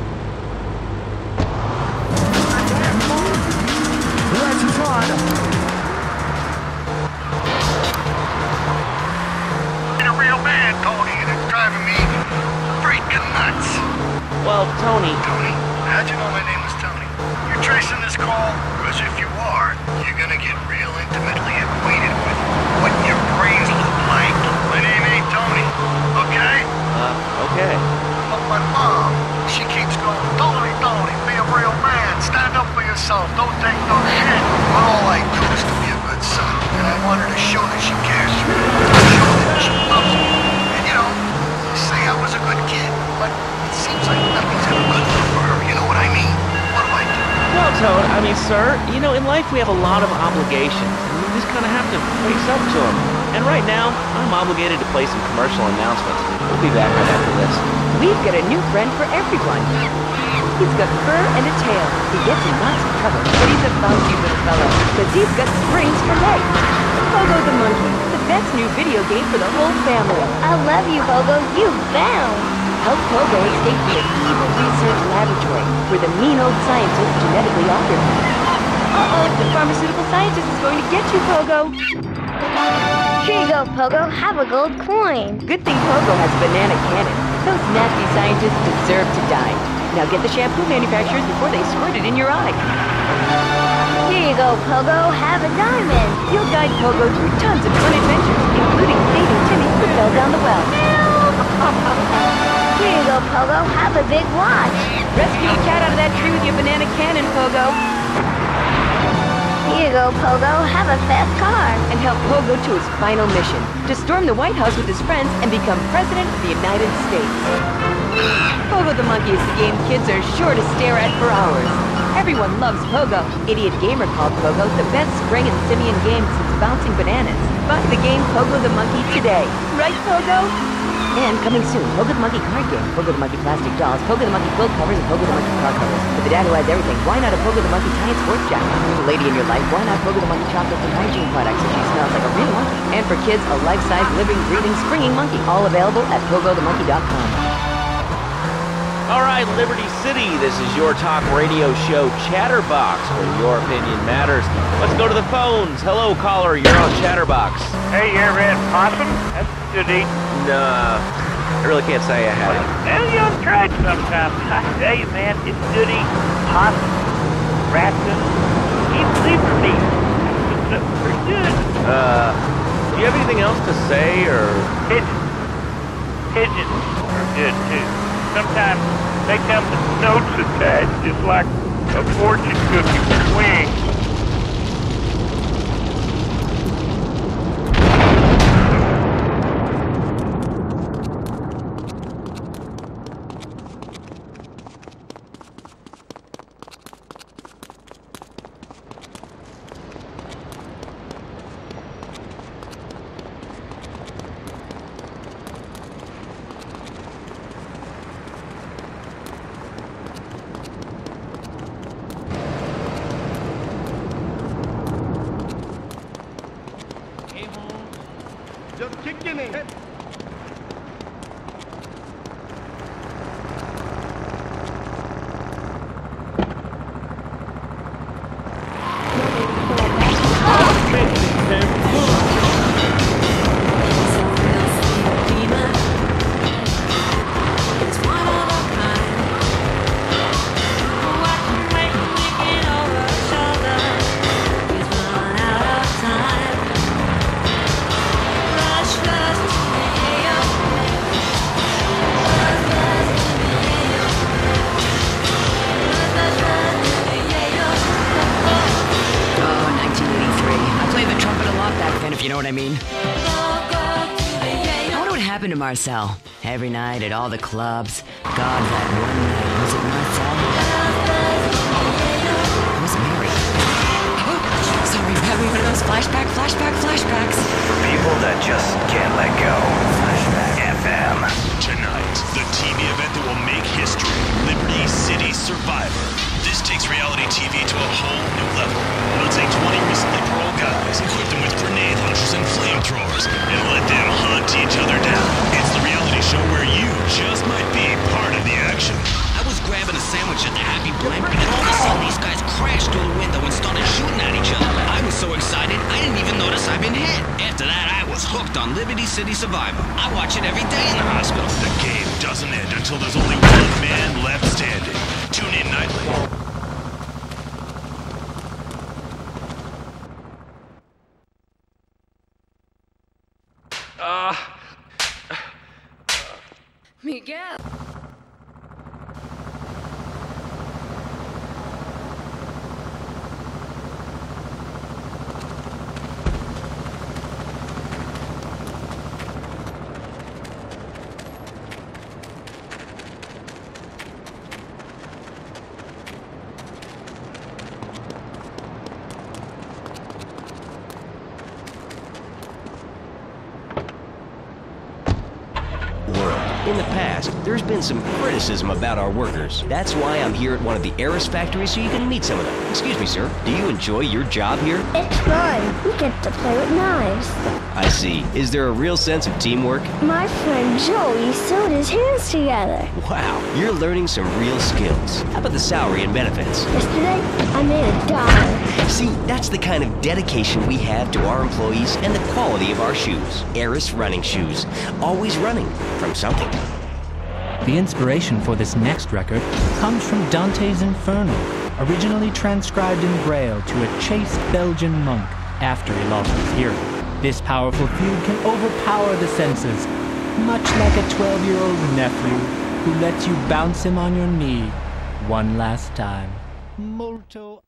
That's fun. You're a real man, Tony, and it's driving me freaking nuts. Well, Tony. Tony? How'd you know my name was Tony? You're tracing this call? Because if you are, you're gonna get real intimately acquainted with what your brains look like. My name ain't Tony, okay? Uh, okay. But my mom, she keeps going, Tony, Tony, be a real man. Stand up for yourself. Don't take no shit. But all I do is to be a good son. And I want her to show that she cares for me. Show that she loves me. And you know, say I was a good kid, but it seems like nothing's ever good for her. You know what I mean? What do I do? Well, Tony, I mean, sir, you know, in life we have a lot of obligations, and we just kind of have to face up to them. And right now, I'm obligated to play some commercial announcements. We'll be back right after this. We've got a new friend for everyone. He's got fur and a tail. He gets in lots of trouble, but he's a bouncy little fellow, because he's got springs for legs. Pogo the Monkey, the best new video game for the whole family. I love you, Pogo. You bound. Help Pogo escape from the evil research laboratory, where the mean old scientist genetically altered him. Uh-oh, the pharmaceutical scientist is going to get you, Pogo. Here you go, Pogo. Have a gold coin. Good thing Pogo has a banana cannon. Those nasty scientists deserve to die. Now get the shampoo manufacturers before they squirt it in your eye. Here you go, Pogo. Have a diamond. You'll guide Pogo through tons of fun adventures, including saving Timmy who fell down the well. Here you go, Pogo. Have a big watch. Rescue the cat out of that tree with your banana cannon, Pogo. Here you go, Pogo. Have a fast car. And help Pogo to his final mission, to storm the White House with his friends and become President of the United States. Pogo the Monkey is the game kids are sure to stare at for hours. Everyone loves Pogo. Idiot Gamer called Pogo the best spring and simian game since bouncing bananas. Buy the game Pogo the Monkey today. Right, Pogo? And coming soon, Pogo the Monkey card game, Pogo the Monkey plastic dolls, Pogo the Monkey quilt covers, and Pogo the Monkey car covers. For the dad who has everything, why not a Pogo the Monkey tie and sports jacket? For the lady in your life, why not Pogo the Monkey chocolates and hygiene products so she smells like a real monkey? And for kids, a life-size, living, breathing, springing monkey. All available at pogo the monkey dot com. All right, Liberty City, this is your talk radio show Chatterbox, where your opinion matters. Let's go to the phones. Hello, caller, you're on Chatterbox. Hey, you ever had possum? That's good eating. Nah, I really can't say I have. Well, you ought to try it sometime. I tell you, man, it's good eating. Possum, raccoon, even zebra meat. It's pretty good. Uh, do you have anything else to say, or? Pigeons. Pigeons are good, too. Sometimes they come with notes attached, just like a fortune cookie with wings. Moving! You know what I mean? I wonder what happened to Marcel. Every night at all the clubs. God, that one night. Was it Marcel? I wasn't married. Oh, sorry, I'm having one of those flashback, flashback, flashbacks. For people that just can't let go. Flashback F M. Tonight, the T V event that will make history. Liberty City Survivor. This takes reality T V to a whole new level. It'll take twenty recently paroled guys, equip them with grenade launchers and flamethrowers, and let them hunt each other down. It's the reality show where you just might be part of the action. I was grabbing a sandwich at the Happy Blimp, and all of a sudden these guys crashed through the window and started shooting at each other. I was so excited, I didn't even notice I'd been hit. After that, I was hooked on Liberty City Survivor. I watch it every day in the hospital. The game doesn't end until there's only one man left standing. Tune in nightly. Uh, Miguel. In the past, there's been some criticism about our workers. That's why I'm here at one of the Aris factories so you can meet some of them. Excuse me, sir. Do you enjoy your job here? It's fun. We get to play with knives. I see. Is there a real sense of teamwork? My friend Joey sewed his hands together. Wow, you're learning some real skills. How about the salary and benefits? Yesterday, I made a dollar. See, that's the kind of dedication we have to our employees and the quality of our shoes. Aris running shoes. Always running from something. The inspiration for this next record comes from Dante's Inferno, originally transcribed in Braille to a chaste Belgian monk after he lost his hearing. This powerful fugue can overpower the senses, much like a twelve-year-old nephew who lets you bounce him on your knee one last time. Molto.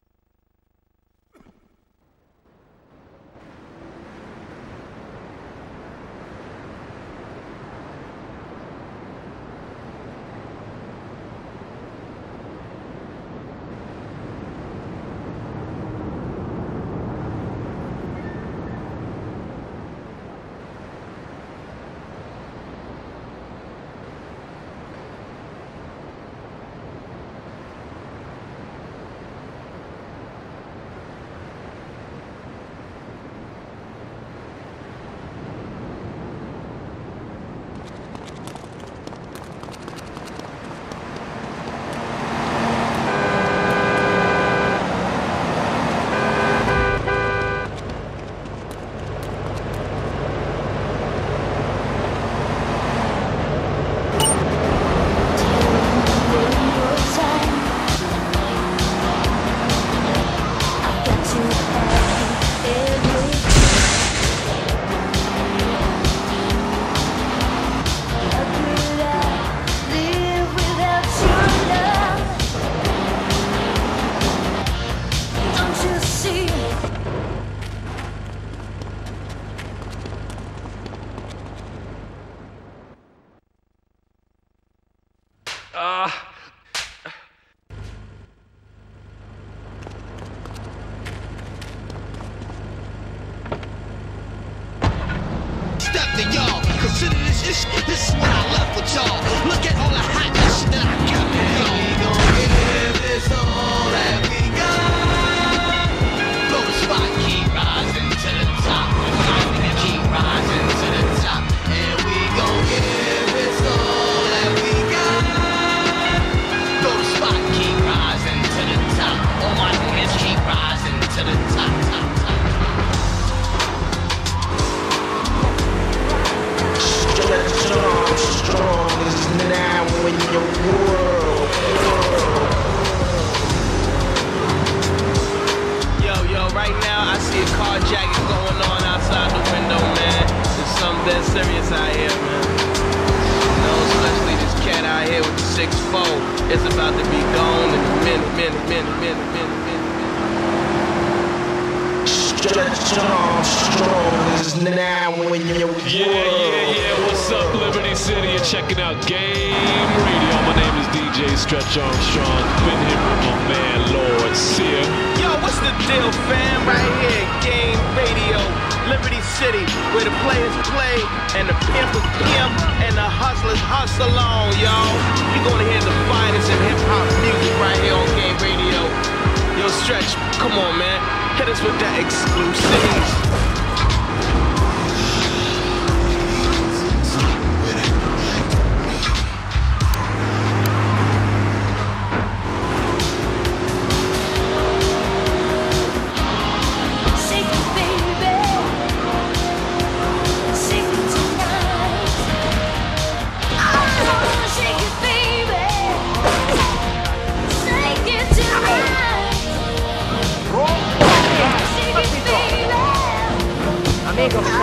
Uh... Step to y'all, consider this this this is what I left with y'all. Look at all the hot shit that I got for y'all. We gon' give this all that we got. Blow the spot, keep rising to the top. Keep rising to the top. a carjacking going on outside the window, man. There's something dead serious out here, man. You know, especially this cat out here with the six four. It's about to be gone in a minute, minute, minute, minute, minute, minute. Stretch Armstrong is now in your world. Yeah, yeah, yeah. What's up, Liberty City? You're checking out Game Radio. My name is D J Stretch Armstrong. Been here with my man, Lord Sear. Yo, what's the deal, fam? Right here, Game Radio, Liberty City, where the players play and the pimpers pimp and the hustlers hustle on, y'all. You're gonna hear the finest in hip-hop music right here on Game Radio. Yo, Stretch, come on, man. Hit us with that exclusive. Amigo, my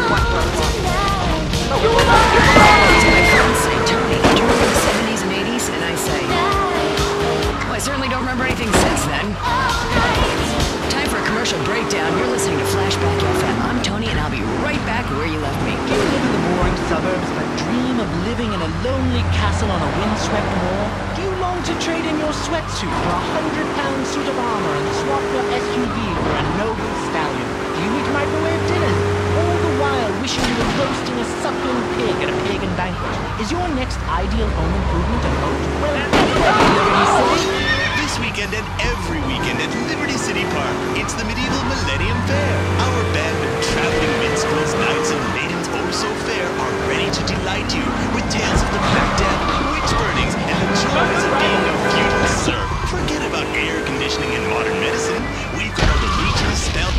friends say Tony during the seventies and eighties, and I say, well, I certainly don't remember anything since then. Time for a commercial breakdown. You're listening to Flashback F M. I'm Tony, and I'll be right back where you left me. Do you live in the boring suburbs but dream of living in a lonely castle on a windswept moor? Do you long to trade in your sweatsuit for a hundred-pound suit of armor and swap your S U V for a noble stallion? Do you eat microwave dinners, all the while wishing you were roasting a suckling pig at a pagan banquet? Is your next ideal home improvement a boat? Well, Liberty City. This weekend and every weekend at Liberty City Park, it's the Medieval Millennium Fair. Our band of traveling minstrels, knights, and maidens oh so fair are ready to delight you with tales of the Black Death, witch burnings, and the joys of being a feudal serf. Forget about air conditioning and modern medicine. We've got all the leeches, spell.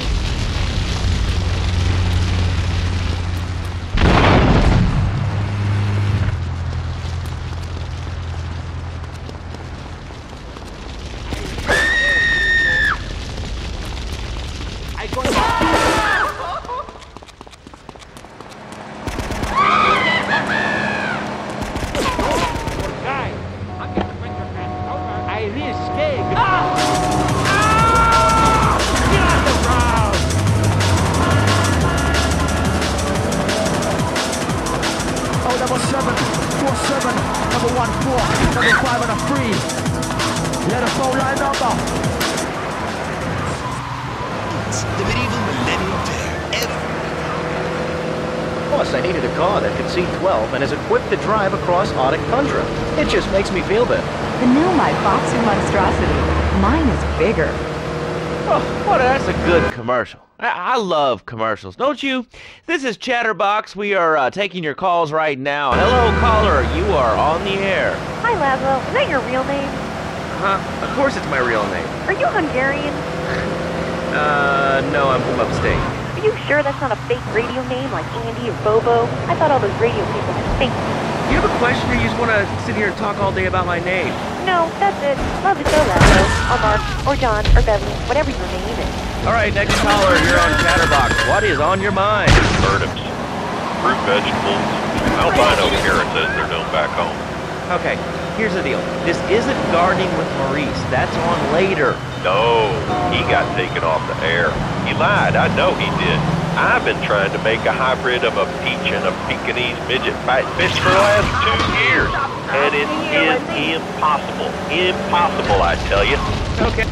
I needed a car that could seat twelve and is equipped to drive across Arctic tundra. It just makes me feel better. The new My Boxer Monstrosity. Mine is bigger. Oh, what? That's a good commercial. I, I love commercials, don't you? This is Chatterbox. We are uh, taking your calls right now. Hello, caller. You are on the air. Hi, Laszlo. Is that your real name? Huh? Of course it's my real name. Are you Hungarian? uh, no, I'm from upstate. Are you sure that's not a fake radio name like Andy or Bobo? I thought all those radio people had fake names. Do you have a question or you just want to sit here and talk all day about my name? No, that's it. Love the show, Laszlo. Or Mark, or John, or Beverly, whatever your name is. All right, next caller, you're on Chatterbox. What is on your mind? Turnips, fruit vegetables, albino carrots as they're known back home. Okay, here's the deal. This isn't Gardening with Maurice. That's on later. No, he got taken off the air. He lied. I know he did. I've been trying to make a hybrid of a peach and a Pekingese midget fight fish for the last two years. And it is impossible. Impossible, I tell you. Okay.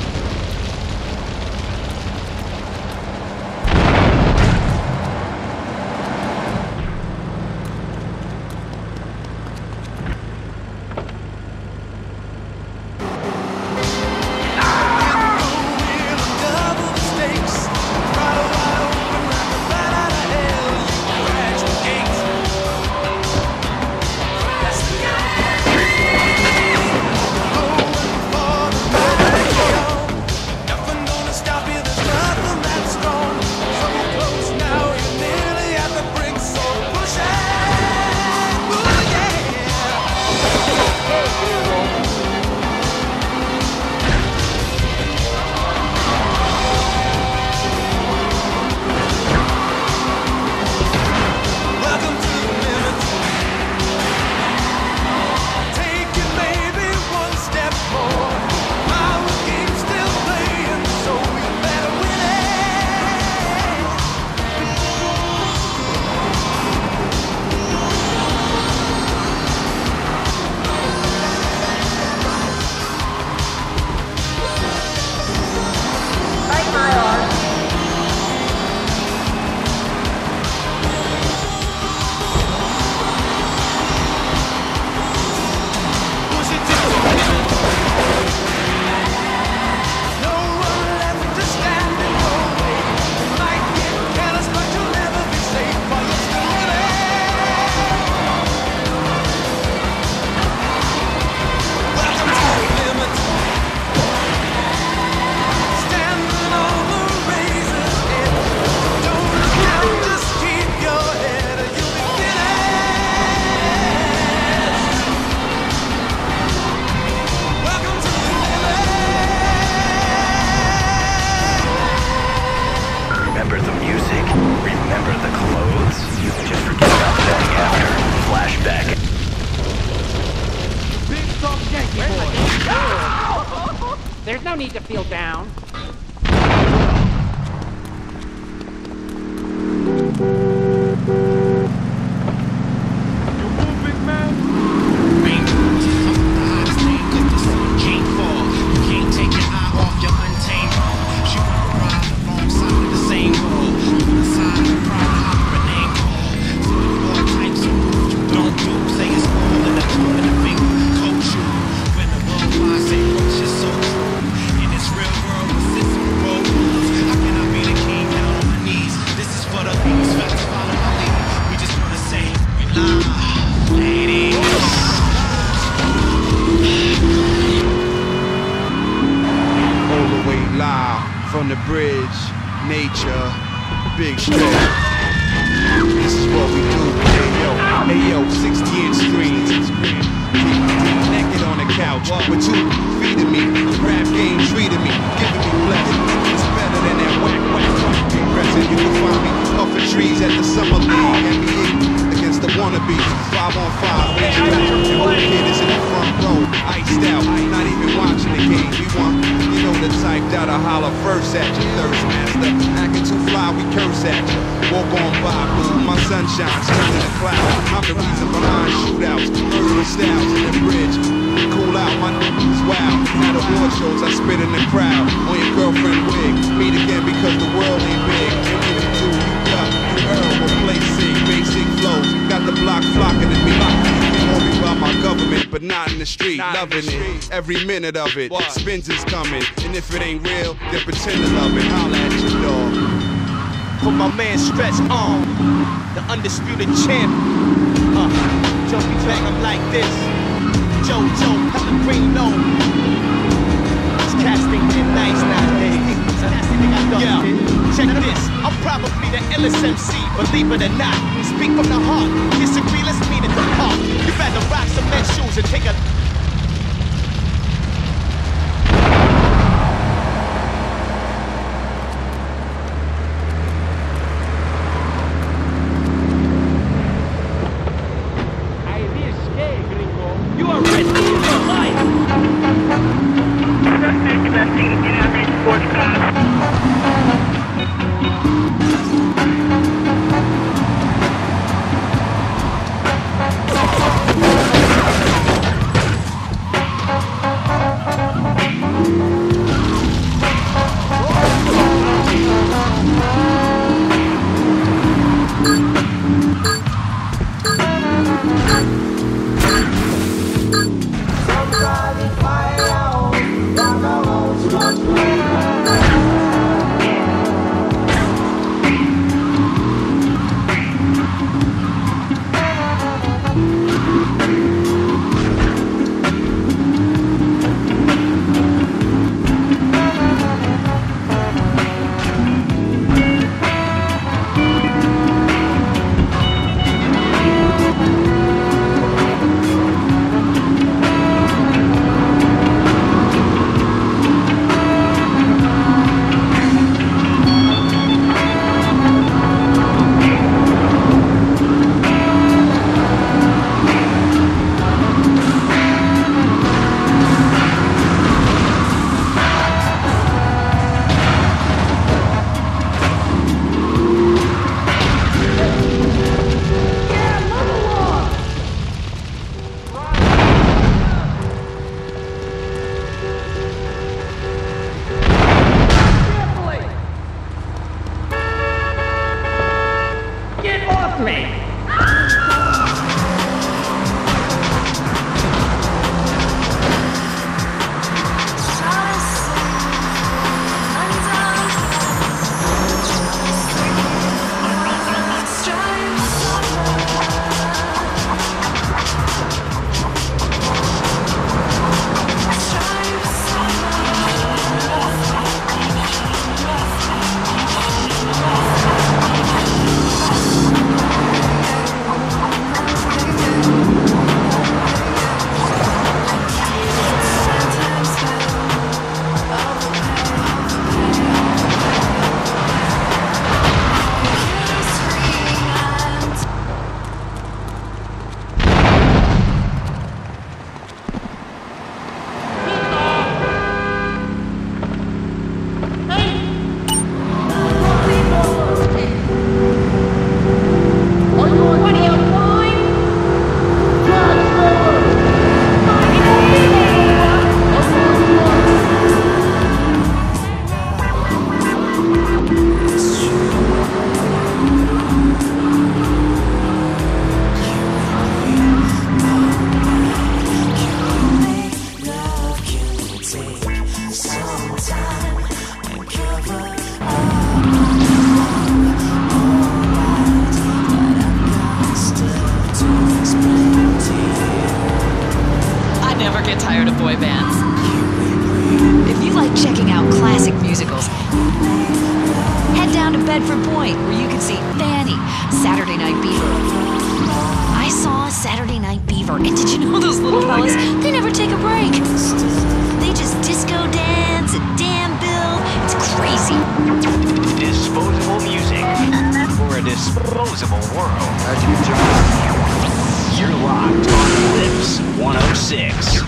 don't need to feel down. From the bridge, nature, big stretch. This is what we do. Hey yo, hey yo, sixty inch screens. Naked on the couch with two feeding me. Rap game treating me, giving me pleasure. It's better than that whack whack be present. You can find me off the trees at the summer league. N B A against the wannabes. Five on five, and kid is in the front row. Iced out, not even watching the game. We want. You know the type that'll holler first at you, thirst master. Acting too fly, we curse at you. Walk on by, boom, my sunshine's turning to cloud. I'm the reason behind shootouts, murderous styles in the bridge. Cool out, my niggas wild. At award shows, I spit in the crowd. On your girlfriend wig, meet again because the world ain't big. And when it do, you duck, you earl, or play sick, basic flows. Got the block flocking to me. Worry about my government, but not in the street. Not loving the street. It, every minute of it. What? Spins is coming, and if it ain't real, then pretend to love it. Holla at your dog. Put my man Stretch on, the undisputed champ. Uh, Joey bang him like this. Jojo Pellegrino. This cats think they're nice nowadays. Yeah, check this. I'm probably the illest M C, believe it or not. Speak from the heart. Disagree, let's meet at the park. You better rock some men's shoes and take a. You are risking your life! Bedford Point, where you can see Fanny, Saturday Night Beaver. I saw Saturday Night Beaver, and did you know those little fellas? They never take a break. They just disco dance and damn Bill. It's crazy. Disposable music for a disposable world. You're locked on Lips one oh six.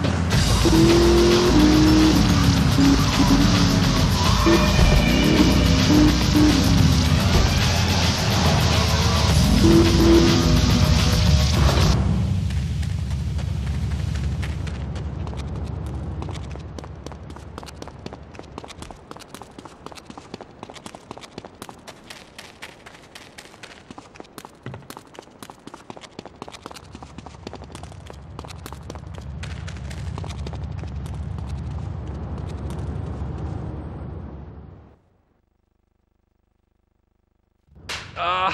Uh,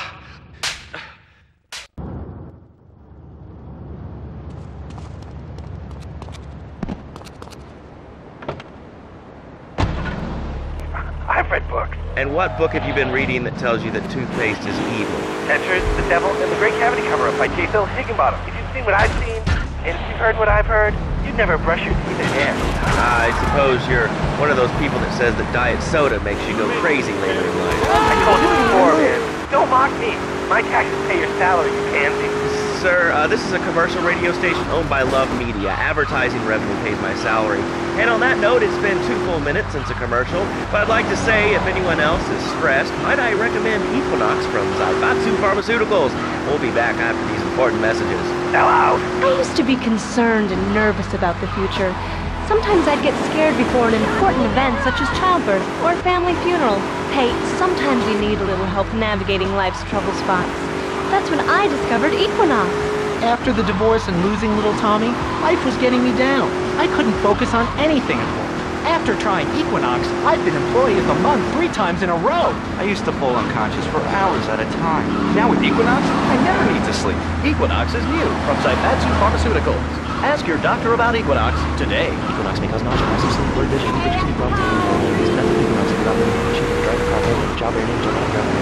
I've read books. and what book have you been reading that tells you that toothpaste is evil? Tetris, The Devil, and The Great Cavity Cover-Up by J. Phil Higginbottom. If you've seen what I've seen, and if you've heard what I've heard, you'd never brush your teeth again. I suppose you're one of those people that says that diet soda makes you go crazy later in life. I told you before, man. Don't mock me. My taxes pay your salary, you pansy. Sir, uh, this is a commercial radio station owned by Love Media. Advertising revenue pays my salary. And on that note, it's been two full minutes since a commercial. But I'd like to say, if anyone else is stressed, might I recommend Equinox from Zaibatsu Pharmaceuticals. We'll be back after these important messages. Now out! I used to be concerned and nervous about the future. Sometimes I'd get scared before an important event such as childbirth or a family funeral. Hey, sometimes you need a little help navigating life's trouble spots. That's when I discovered Equinox. After the divorce and losing little Tommy, life was getting me down. I couldn't focus on anything at home. After trying Equinox, I've been Employee of the Month three times in a row. I used to fall unconscious for hours at a time. Now with Equinox, I never need to sleep. Equinox is new from Zaibatsu Pharmaceuticals. Ask your doctor about Equinox today. Equinox may cause nausea, loss of sleep, blurred vision, increased kidney problems, and this method of Equinox is not limited to drive a car, job, airname, job,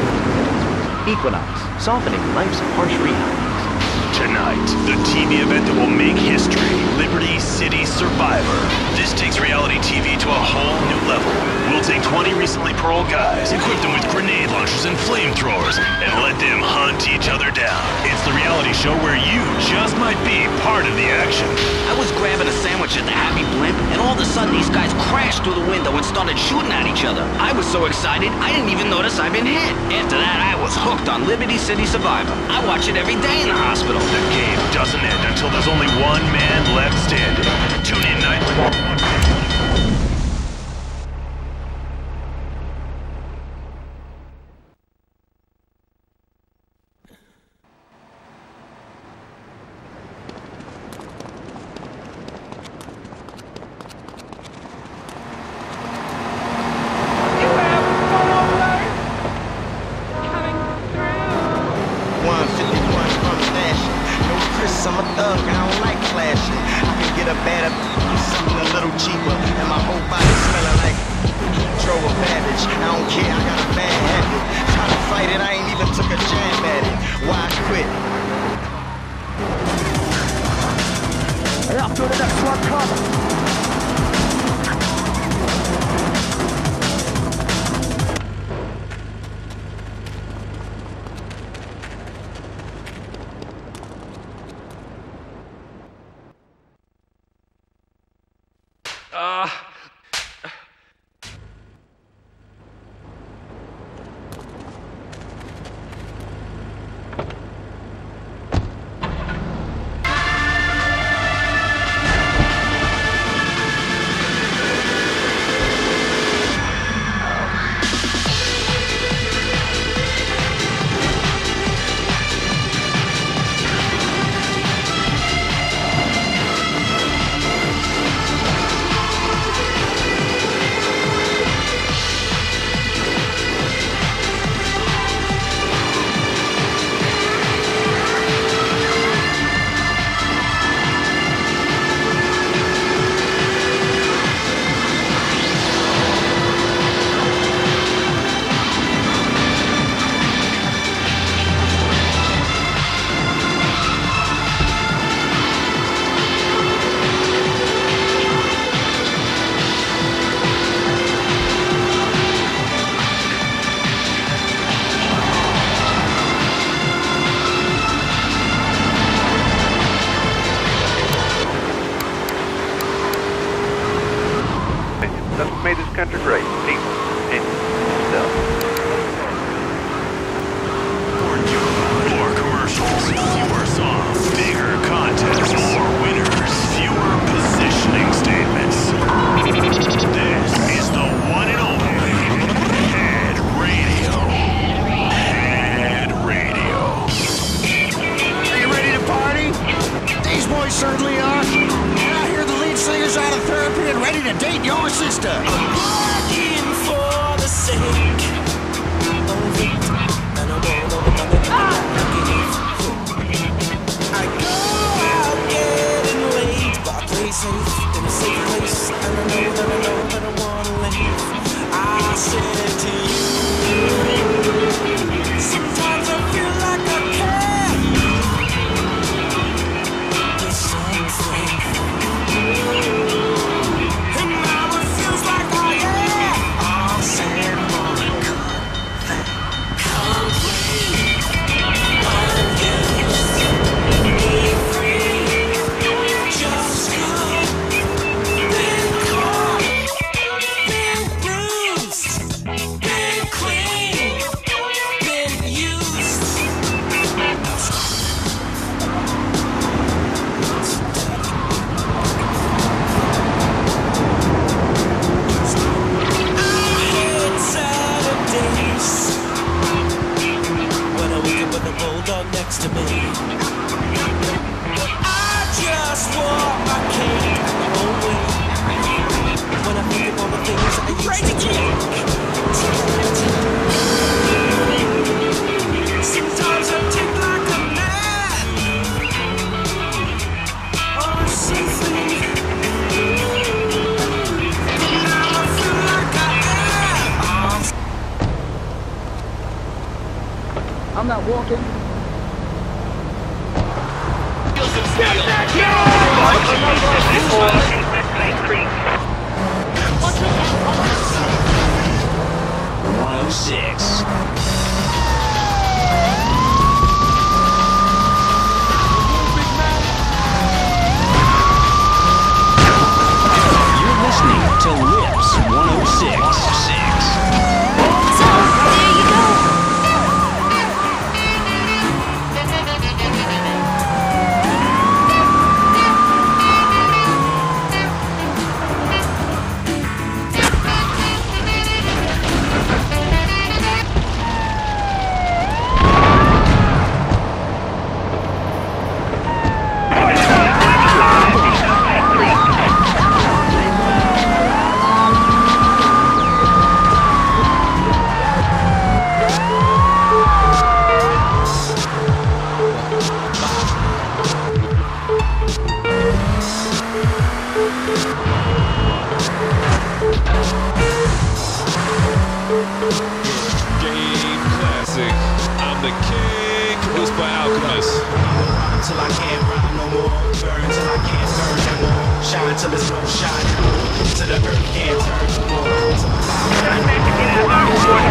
Equinox, softening life's harsh realities. Tonight, the T V event that will make history, Liberty City Survivor. This takes reality T V to a whole new level. We'll take twenty recently paroled guys, equip them with grenade launchers and flamethrowers, and let them hunt each other down. It's the reality show where you just might be part of the action. I was grabbing a sandwich at the Happy Blimp, and all of a sudden these guys crashed through the window and started shooting at each other. I was so excited, I didn't even notice I'd been hit. After that, I was hooked on Liberty City Survivor. I watch it every day in the hospital. The game doesn't end until there's only one man left standing. Tune in nightly. I'm a thug, I don't like flashing. I can get a better, something a little cheaper, and my whole body smelling like drove a babbage. I don't care, I got a bad habit. Try to fight it, I ain't even took a jab at it. Why quit? Hey, up to the next one, come. I'm not walking. one oh six. You're listening to Lips one oh six. So, there you go. Game classic. I'm the king. Whisper Alchemist. Till I can't rhyme no more. Burn till I can't burn no more. Shine till there's no shine no more. Till the earth can't turn no more. Till I can't rhyme no more.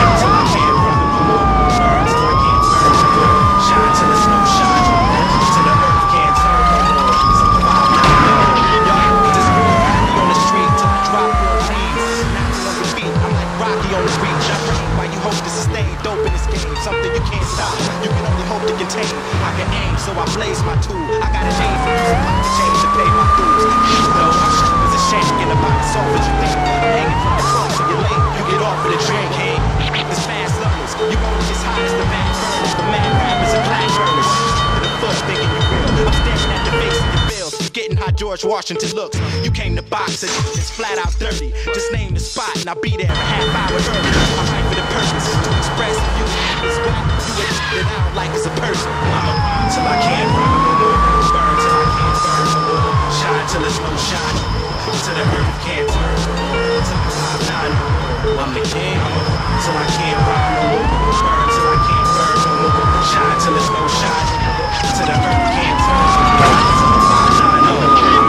Burn till I can't burn no more. Shine till there's no shine no more. Till the earth can't turn no more. Till y'all just go Rocky on the street till I drop your knees. Knocking on your feet, I'm like Rocky on the beach. I breathe while you hope to sustain dope in this game. Something you can't stop. You can only hope to contain. I can aim, so I blaze my tool. I got a name for using pocket change to pay my dues. Even though I'm sharp as a shank in the box, soft as you think. Hanging from the cross of your lane, you get off with a drink, hey. It's fast levels, you only as high as the mad burners. The mad rappers and black burners. To the fuck thinking you real. I'm staring at the face of your bills. You getting how George Washington looks. You came to box and it's flat out dirty. Just name the spot and I'll be there a half hour early. I write for the purpose to express you. It's what you would that I don't like as a person. I'ma rhyme till I can't rhyme no more. Burn till I can't burn no more. Shine till there's no shine no more. Till the earth can't turn no more. Till I five nine no more. I'm the king. I'ma rhyme till I can't rhyme no more. Burn till I can't burn no more. Shine till there's no shine no more. Till the earth can't turn no more. Till I five nine no more.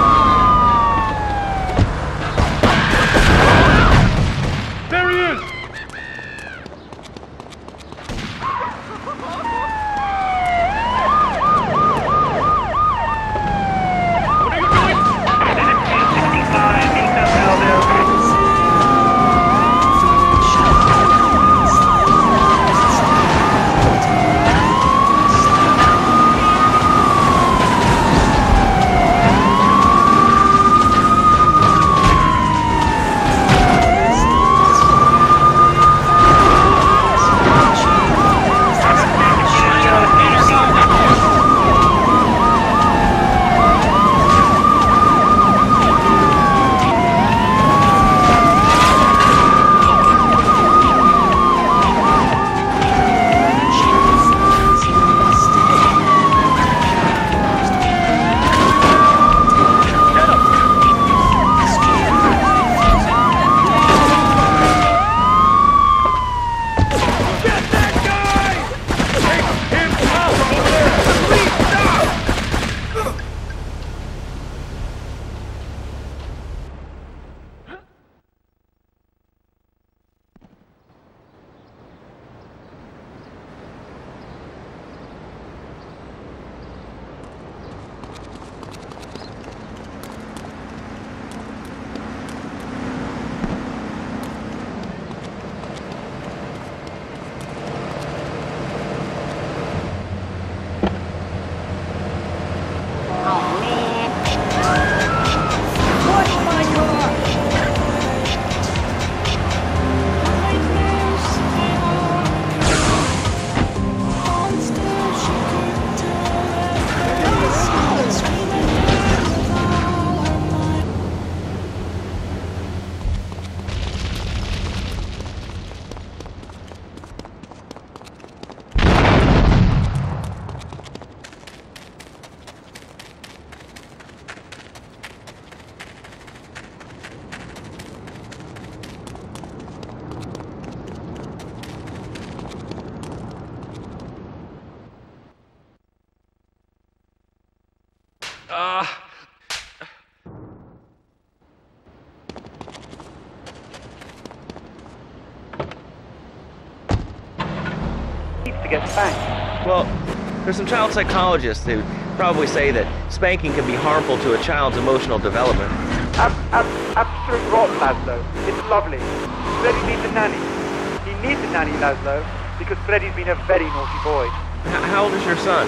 There he is! Uh... To get spanked. Well, there's some child psychologists who probably say that spanking can be harmful to a child's emotional development. Ab ab absolute rot, Laszlo. It's lovely. Freddy needs a nanny. He needs a nanny, Laszlo, because Freddy's been a very naughty boy. H how old is your son?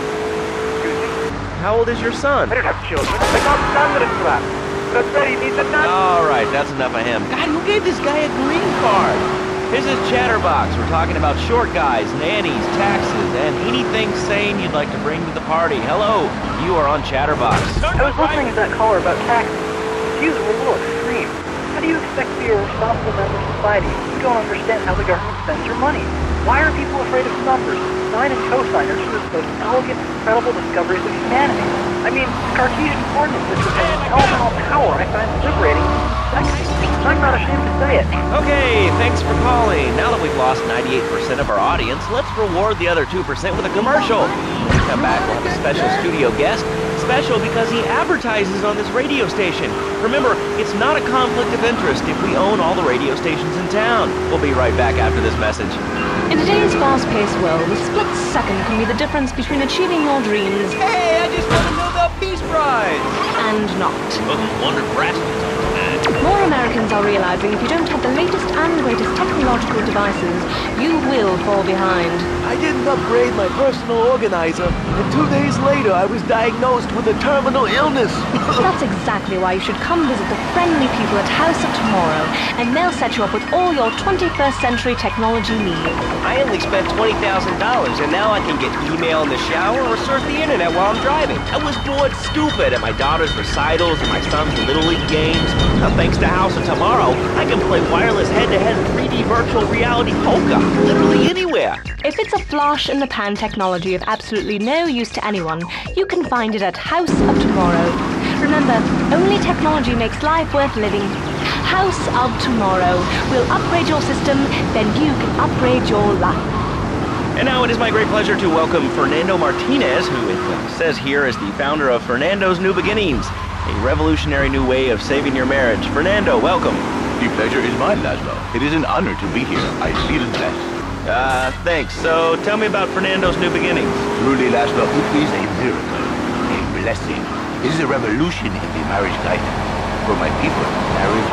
Excuse me? How old is your son? I don't have children. I can't stand that it's crap. But Freddy needs a nanny. All right, that's enough of him. God, who gave this guy a green card? This is Chatterbox. We're talking about short guys, nannies, taxes, and anything sane you'd like to bring to the party. Hello, you are on Chatterbox. I was listening to that caller about taxes. His views were a little extreme. How do you expect to be a responsible member of society if you don't understand how the government spends your money? Why are people afraid of numbers? Sine and cosine are two of the most elegant, incredible discoveries of humanity. I mean, Cartesian coordinate systems and elemental power I find liberating and sexy. I'm not ashamed to say it. Okay, thanks for calling. Now that we've lost ninety-eight percent of our audience, let's reward the other two percent with a commercial. When we come back, we'll have a special studio guest. Special because he advertises on this radio station. Remember, it's not a conflict of interest if we own all the radio stations in town. We'll be right back after this message. In today's fast-paced world, a split second can be the difference between achieving your dreams... Hey, I just want to know about Peace Prize! ...and not. Well, wonder Brassman's on tonight. More Americans are realizing if you don't have the latest and greatest technological devices, you will fall behind. I didn't upgrade my personal organizer, and two days later I was diagnosed with a terminal illness. That's exactly why you should come visit the friendly people at House of Tomorrow, and they'll set you up with all your twenty-first century technology needs. I only spent twenty thousand dollars, and now I can get email in the shower or surf the internet while I'm driving. I was bored stupid at my daughter's recitals and my son's Little League games. Now, thanks to House of Tomorrow, I can play wireless head-to-head three D virtual reality poker literally anywhere. If it's a flash-in-the-pan technology of absolutely no use to anyone, you can find it at House of Tomorrow. Remember, only technology makes life worth living. House of Tomorrow. We'll upgrade your system, then you can upgrade your life. And now it is my great pleasure to welcome Fernando Martinez, who it says here is the founder of Fernando's New Beginnings, a revolutionary new way of saving your marriage. Fernando, welcome. The pleasure is mine, Laszlo. It is an honor to be here. I feel blessed. Uh, thanks. So tell me about Fernando's New Beginnings. Truly, Laszlo, it is a miracle, a blessing. It is a revolution in the marriage guidance. For my people, marriage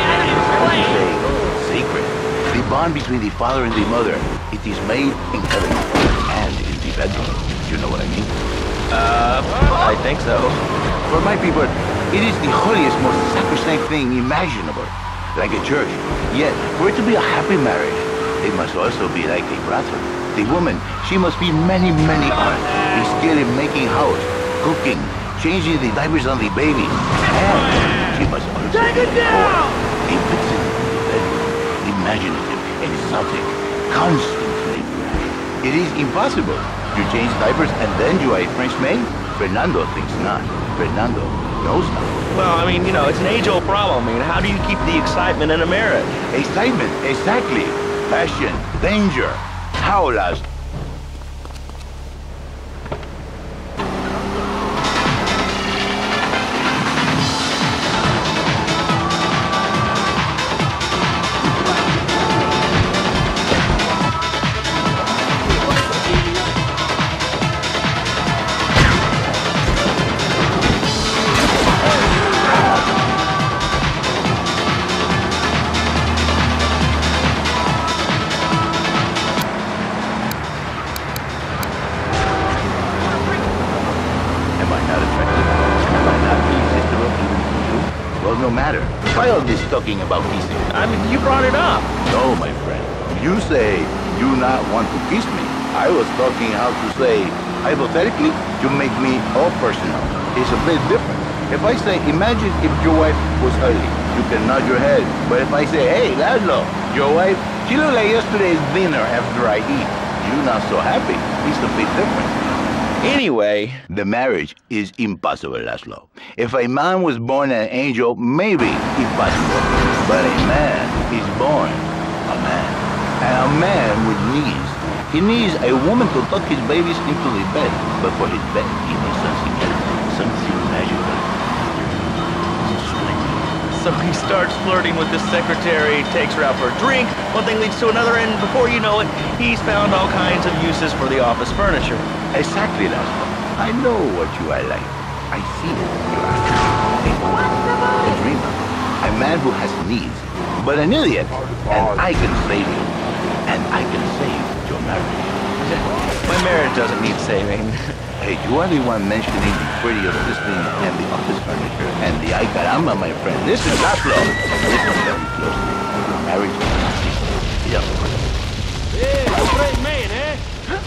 is sacred. The bond between the father and the mother, it is made in heaven and in the bedroom. You know what I mean? Uh, I think so. For my people, it is the holiest, most sacrosanct thing imaginable, like a church. Yet, for it to be a happy marriage, it must also be like a brothel. The woman, she must be many, many arts, be skilled in making house, cooking, changing the diapers on the baby, and she must also Take it down! be vixen in the bedroom, imaginative, exotic, constantly fresh. It is impossible. You change diapers and then you are a French maid? Fernando thinks not. Fernando knows not. Well, I mean, you know, it's an age-old problem. I mean, how do you keep the excitement in a marriage? Excitement, exactly. Passion, danger. How, Laszlo? No matter. Why all this talking about kissing? I mean, you brought it up. No, my friend. You say you not want to kiss me. I was talking how to say, hypothetically, to make me all personal. It's a bit different. If I say, imagine if your wife was ugly, you can nod your head. But if I say, hey, Laszlo, your wife, she looked like yesterday's dinner after I eat. You're not so happy. It's a bit different. Anyway, the marriage is impossible, Laszlo. If a man was born an angel, maybe impossible. But a man is born a man. And a man with knees. He needs a woman to tuck his babies into the bed. But for his bed, he needs something else. Something So he starts flirting with his secretary, takes her out for a drink, one thing leads to another, and before you know it, he's found all kinds of uses for the office furniture. Exactly, Laszlo. I know what you are like. I see it. You are a dreamer. A man who has needs, but an idiot. And I can save you. And I can save your marriage. My marriage doesn't need saving. Hey, you are the one mentioning the pretty of this thing and the office furniture and the ay caramba, my friend. Listen, Laszlo. Listen very closely. Marriage is not Yeah, great man, eh?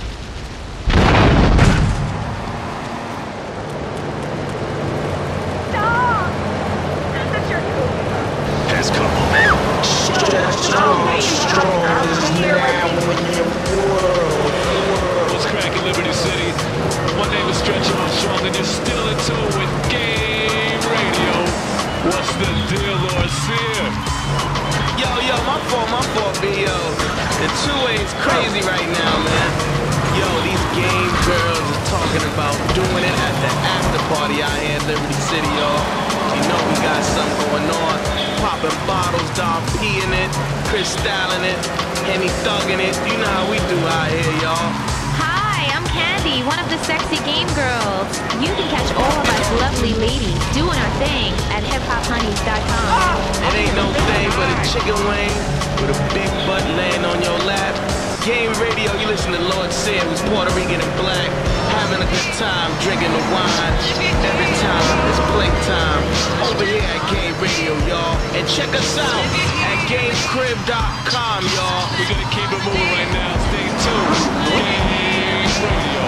Stop! That's your Last couple, man. Strong, What's cracking, Liberty City? My name is Stretch Armstrong, and you're still in tune with Game Radio. What's the deal, Lord Sear? Yo, yo, my fault, my fault, B, yo. The two-way's crazy right now, man. Yo, these game girls is talking about doing it at the after party out here in Liberty City, y'all. You know we got something going on. Popping bottles, Dom P in it, Chris Styling it, Henny thugging it. You know how we do out here, y'all. Hi, I'm Candy, one of the sexy game girls. You can catch all of us lovely ladies doing our thing at hip hop honeys dot com. It ain't no thing but a chicken wing with a big butt laying on your lap. Game Radio, you listen to Lord Sear, who's Puerto Rican and black, having a good time, drinking the wine. Every time it's playtime over here at Game Radio, y'all. And check us out at games crib dot com, y'all. We're gonna keep it moving right now. Stay tuned. Game Radio.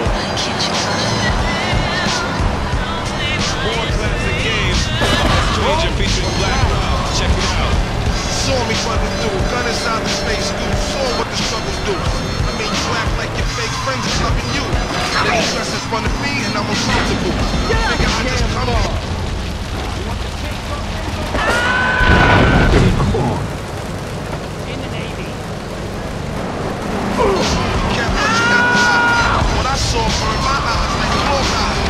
More classic games. Stranger featuring Black Rob. Check it out. Saw me buzzing through, gun inside the space dude. Saw what the struggles do. I mean, you act like your fake friends is loving you. Then you dress in front of me and I'm uncomfortable. Nigga, I just come on. In the Navy. Can't put you at the top. What I saw burned my eyes like four eyes.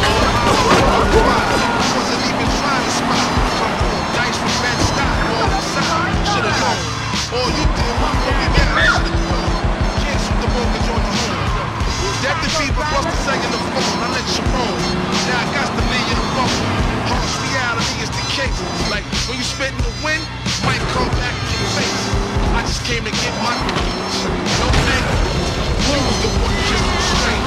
I wasn't even trying to spot. Some cool dice from bad stock all the side. Should've known. All you did was fucking get me. Should've known. Can't shoot the mortgage on your home. That defeat but bust a second the phone. I let you roam. Now I got to leave you the phone. Harsh reality is the case. Like when you spit in the wind, might come back in your face. I just came to get my no thank you. You was the one just straight.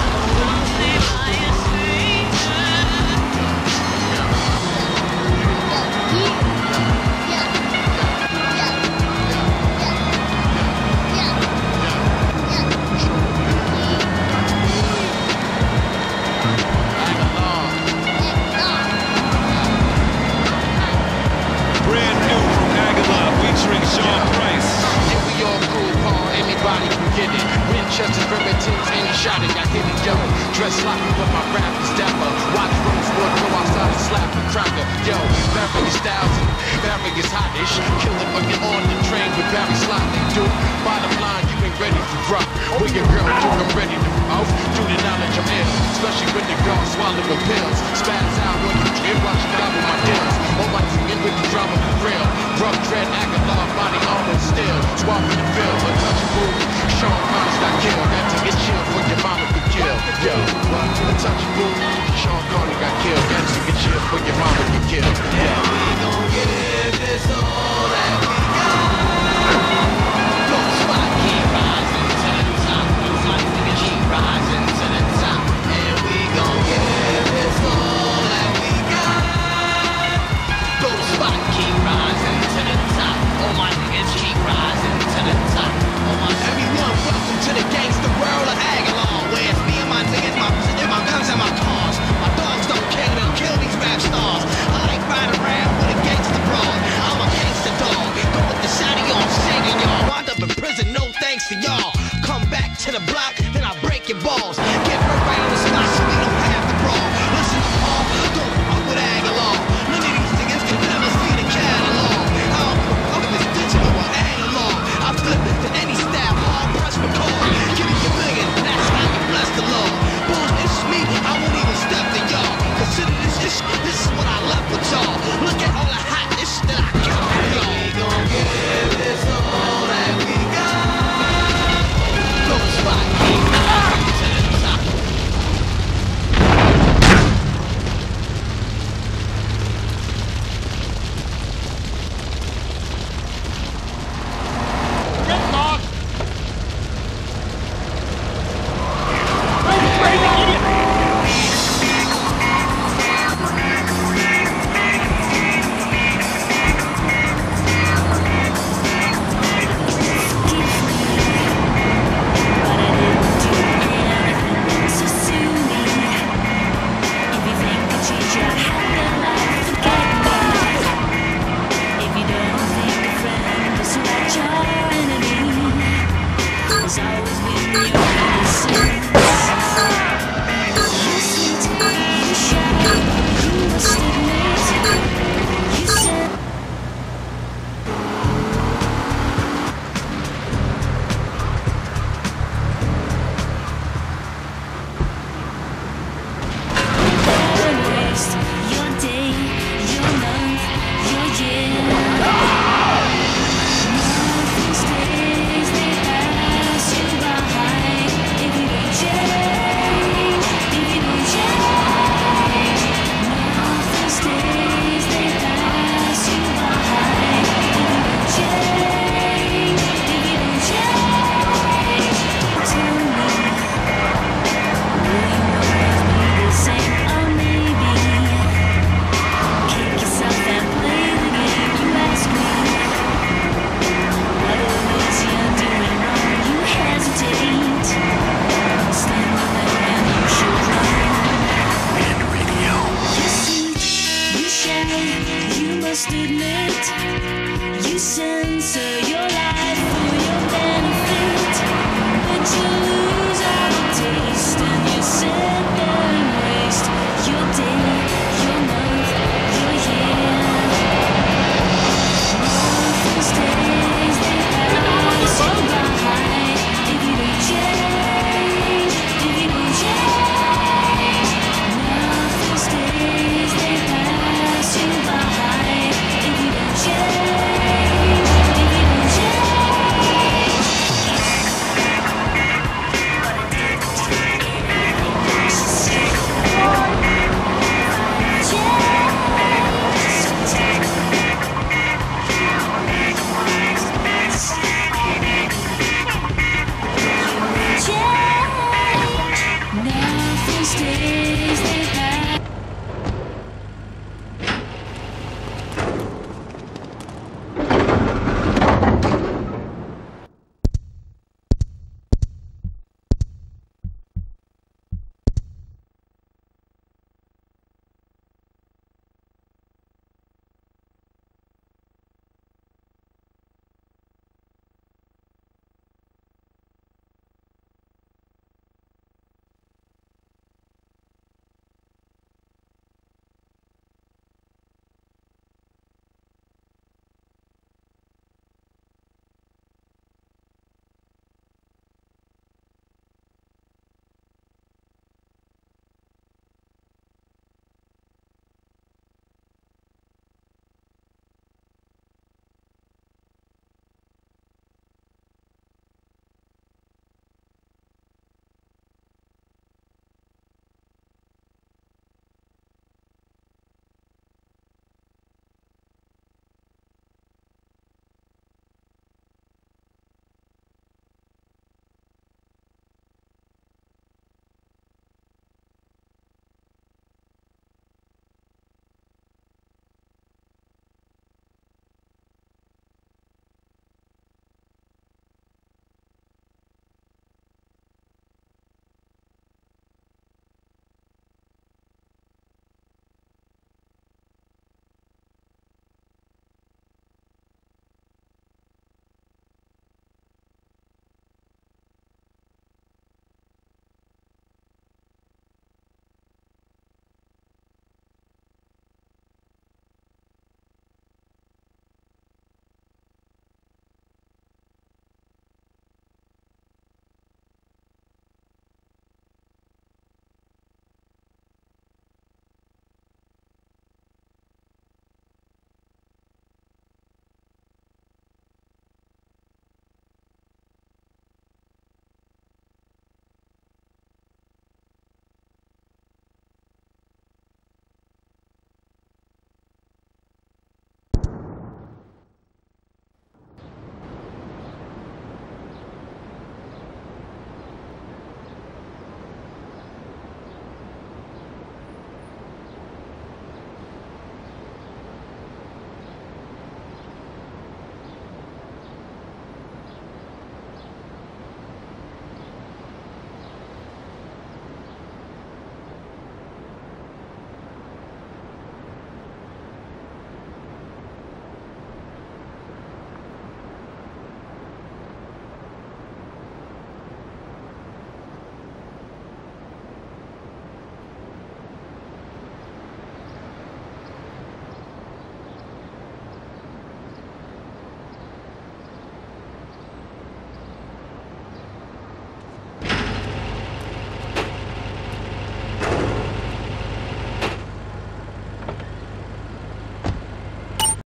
Brand new from Aguilar featuring Sean Price. Yeah, we all cool, Paul. Anybody can get it. Winchester, Remingtons, any shot it. I hit it, yo. Dress sloppy, but my rap is dapper. Watch Rose Wood go outside and slap a cracker. Yo, Barry Styles and Barry is hottish. Kill it when you're on the train with Barry Sloppy, dude. Bottom line, you ain't ready to rock. When your girl, dude, I'm ready to off. Do the knowledge I'm in. Especially when the girl swallowing pills. Spaz out when you can watch you gobble my deals. On my team with the drama for real. Rough dread, Aguilar, body armor still. Swapping the field, untouchable. Sean Connery got killed. Had to get chill for your mama could kill. Yo, what? Untouchable. Sean Connery got killed. Had to get chill for your mama could kill. Yeah, we gon' give this all that we got. Go spot, keep rising to the top. Looks like we can keep rising to the top. And we gon' give this all that we got. Go spot, keep rising to the top. All my niggas keep rising to the top. All my everyone, welcome to the gangster world of Aguilar. Where it's me and my niggas, my, my guns and my cars. My dogs don't care, they'll kill these rap stars. I like riding around with a gangster broad. I'm a gangster dog. Go with the shotty on singing, y'all. Wind up in prison, no thanks to y'all. Come back to the block, then I break your balls. Get her right